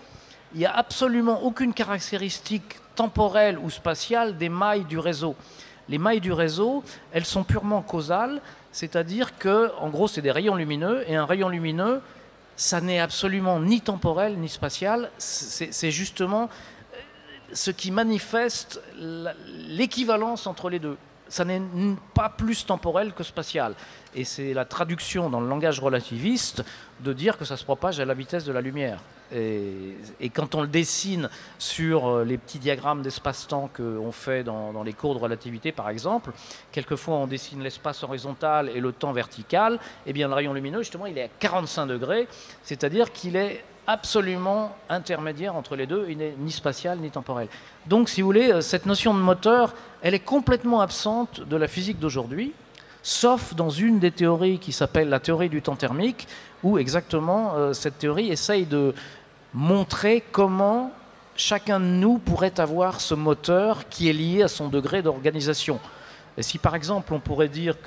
Il n'y a absolument aucune caractéristique temporelle ou spatiale des mailles du réseau. Les mailles du réseau, elles sont purement causales, c'est-à-dire que, en gros, c'est des rayons lumineux, et un rayon lumineux, ça n'est absolument ni temporel ni spatial, c'est justement ce qui manifeste l'équivalence entre les deux. Ça n'est pas plus temporel que spatial. Et c'est la traduction dans le langage relativiste de dire que ça se propage à la vitesse de la lumière. Et quand on le dessine sur les petits diagrammes d'espace-temps qu'on fait dans les cours de relativité, par exemple, quelquefois on dessine l'espace horizontal et le temps vertical, et bien le rayon lumineux, justement, il est à 45 degrés, c'est-à-dire qu'il est absolument intermédiaire entre les deux, il n'est ni spatial ni temporel. Donc, si vous voulez, cette notion de moteur, elle est complètement absente de la physique d'aujourd'hui, sauf dans une des théories qui s'appelle la théorie du temps thermique, où exactement cette théorie essaye de montrer comment chacun de nous pourrait avoir ce moteur qui est lié à son degré d'organisation. Et si par exemple on pourrait dire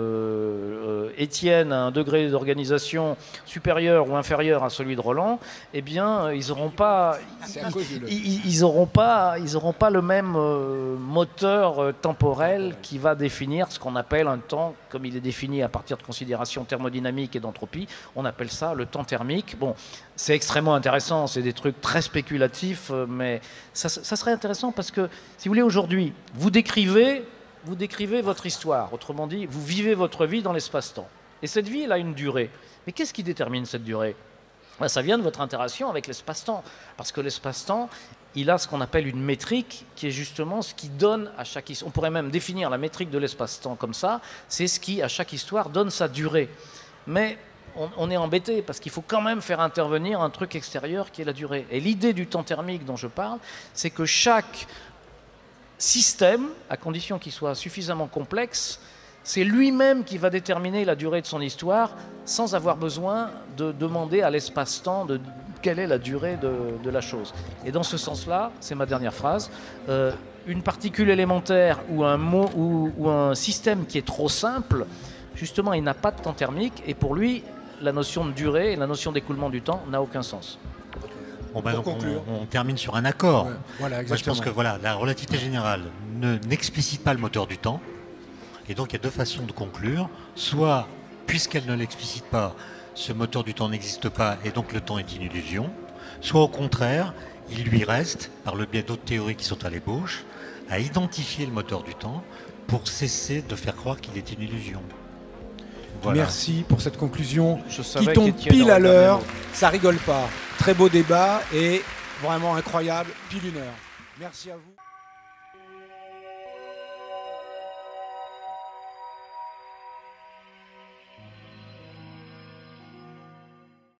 que Étienne a un degré d'organisation supérieur ou inférieur à celui de Roland, eh bien ils n'auront pas, ils auront pas le même moteur temporel qui va définir ce qu'on appelle un temps, comme il est défini à partir de considérations thermodynamiques et d'entropie, on appelle ça le temps thermique. Bon, c'est extrêmement intéressant, c'est des trucs très spéculatifs, mais ça serait intéressant parce que, si vous voulez, aujourd'hui, vous décrivez votre histoire, autrement dit, vous vivez votre vie dans l'espace-temps. Et cette vie, elle a une durée. Mais qu'est-ce qui détermine cette durée? Ça vient de votre interaction avec l'espace-temps. Parce que l'espace-temps, il a ce qu'on appelle une métrique, qui est justement ce qui donne à chaque histoire. On pourrait même définir la métrique de l'espace-temps comme ça, c'est ce qui, à chaque histoire, donne sa durée. Mais on est embêté, parce qu'il faut quand même faire intervenir un truc extérieur qui est la durée. Et l'idée du temps thermique dont je parle, c'est que chaque système, à condition qu'il soit suffisamment complexe, c'est lui-même qui va déterminer la durée de son histoire sans avoir besoin de demander à l'espace-temps de quelle est la durée de la chose. Et dans ce sens-là, c'est ma dernière phrase, une particule élémentaire ou un système qui est trop simple, justement, il n'a pas de temps thermique et pour lui, la notion de durée et la notion d'écoulement du temps n'a aucun sens. Bon, donc on termine sur un accord. Ouais, voilà, moi, je pense que la relativité générale n'explicite pas le moteur du temps. Et donc il y a deux façons de conclure. Soit, puisqu'elle ne l'explicite pas, ce moteur du temps n'existe pas et donc le temps est une illusion. Soit au contraire, il lui reste, par le biais d'autres théories qui sont à l'ébauche, à identifier le moteur du temps pour cesser de faire croire qu'il est une illusion. Voilà. Merci pour cette conclusion qui qui tombe pile à l'heure. Ça rigole pas. Très beau débat et vraiment incroyable. Pile 1 heure. Merci à vous.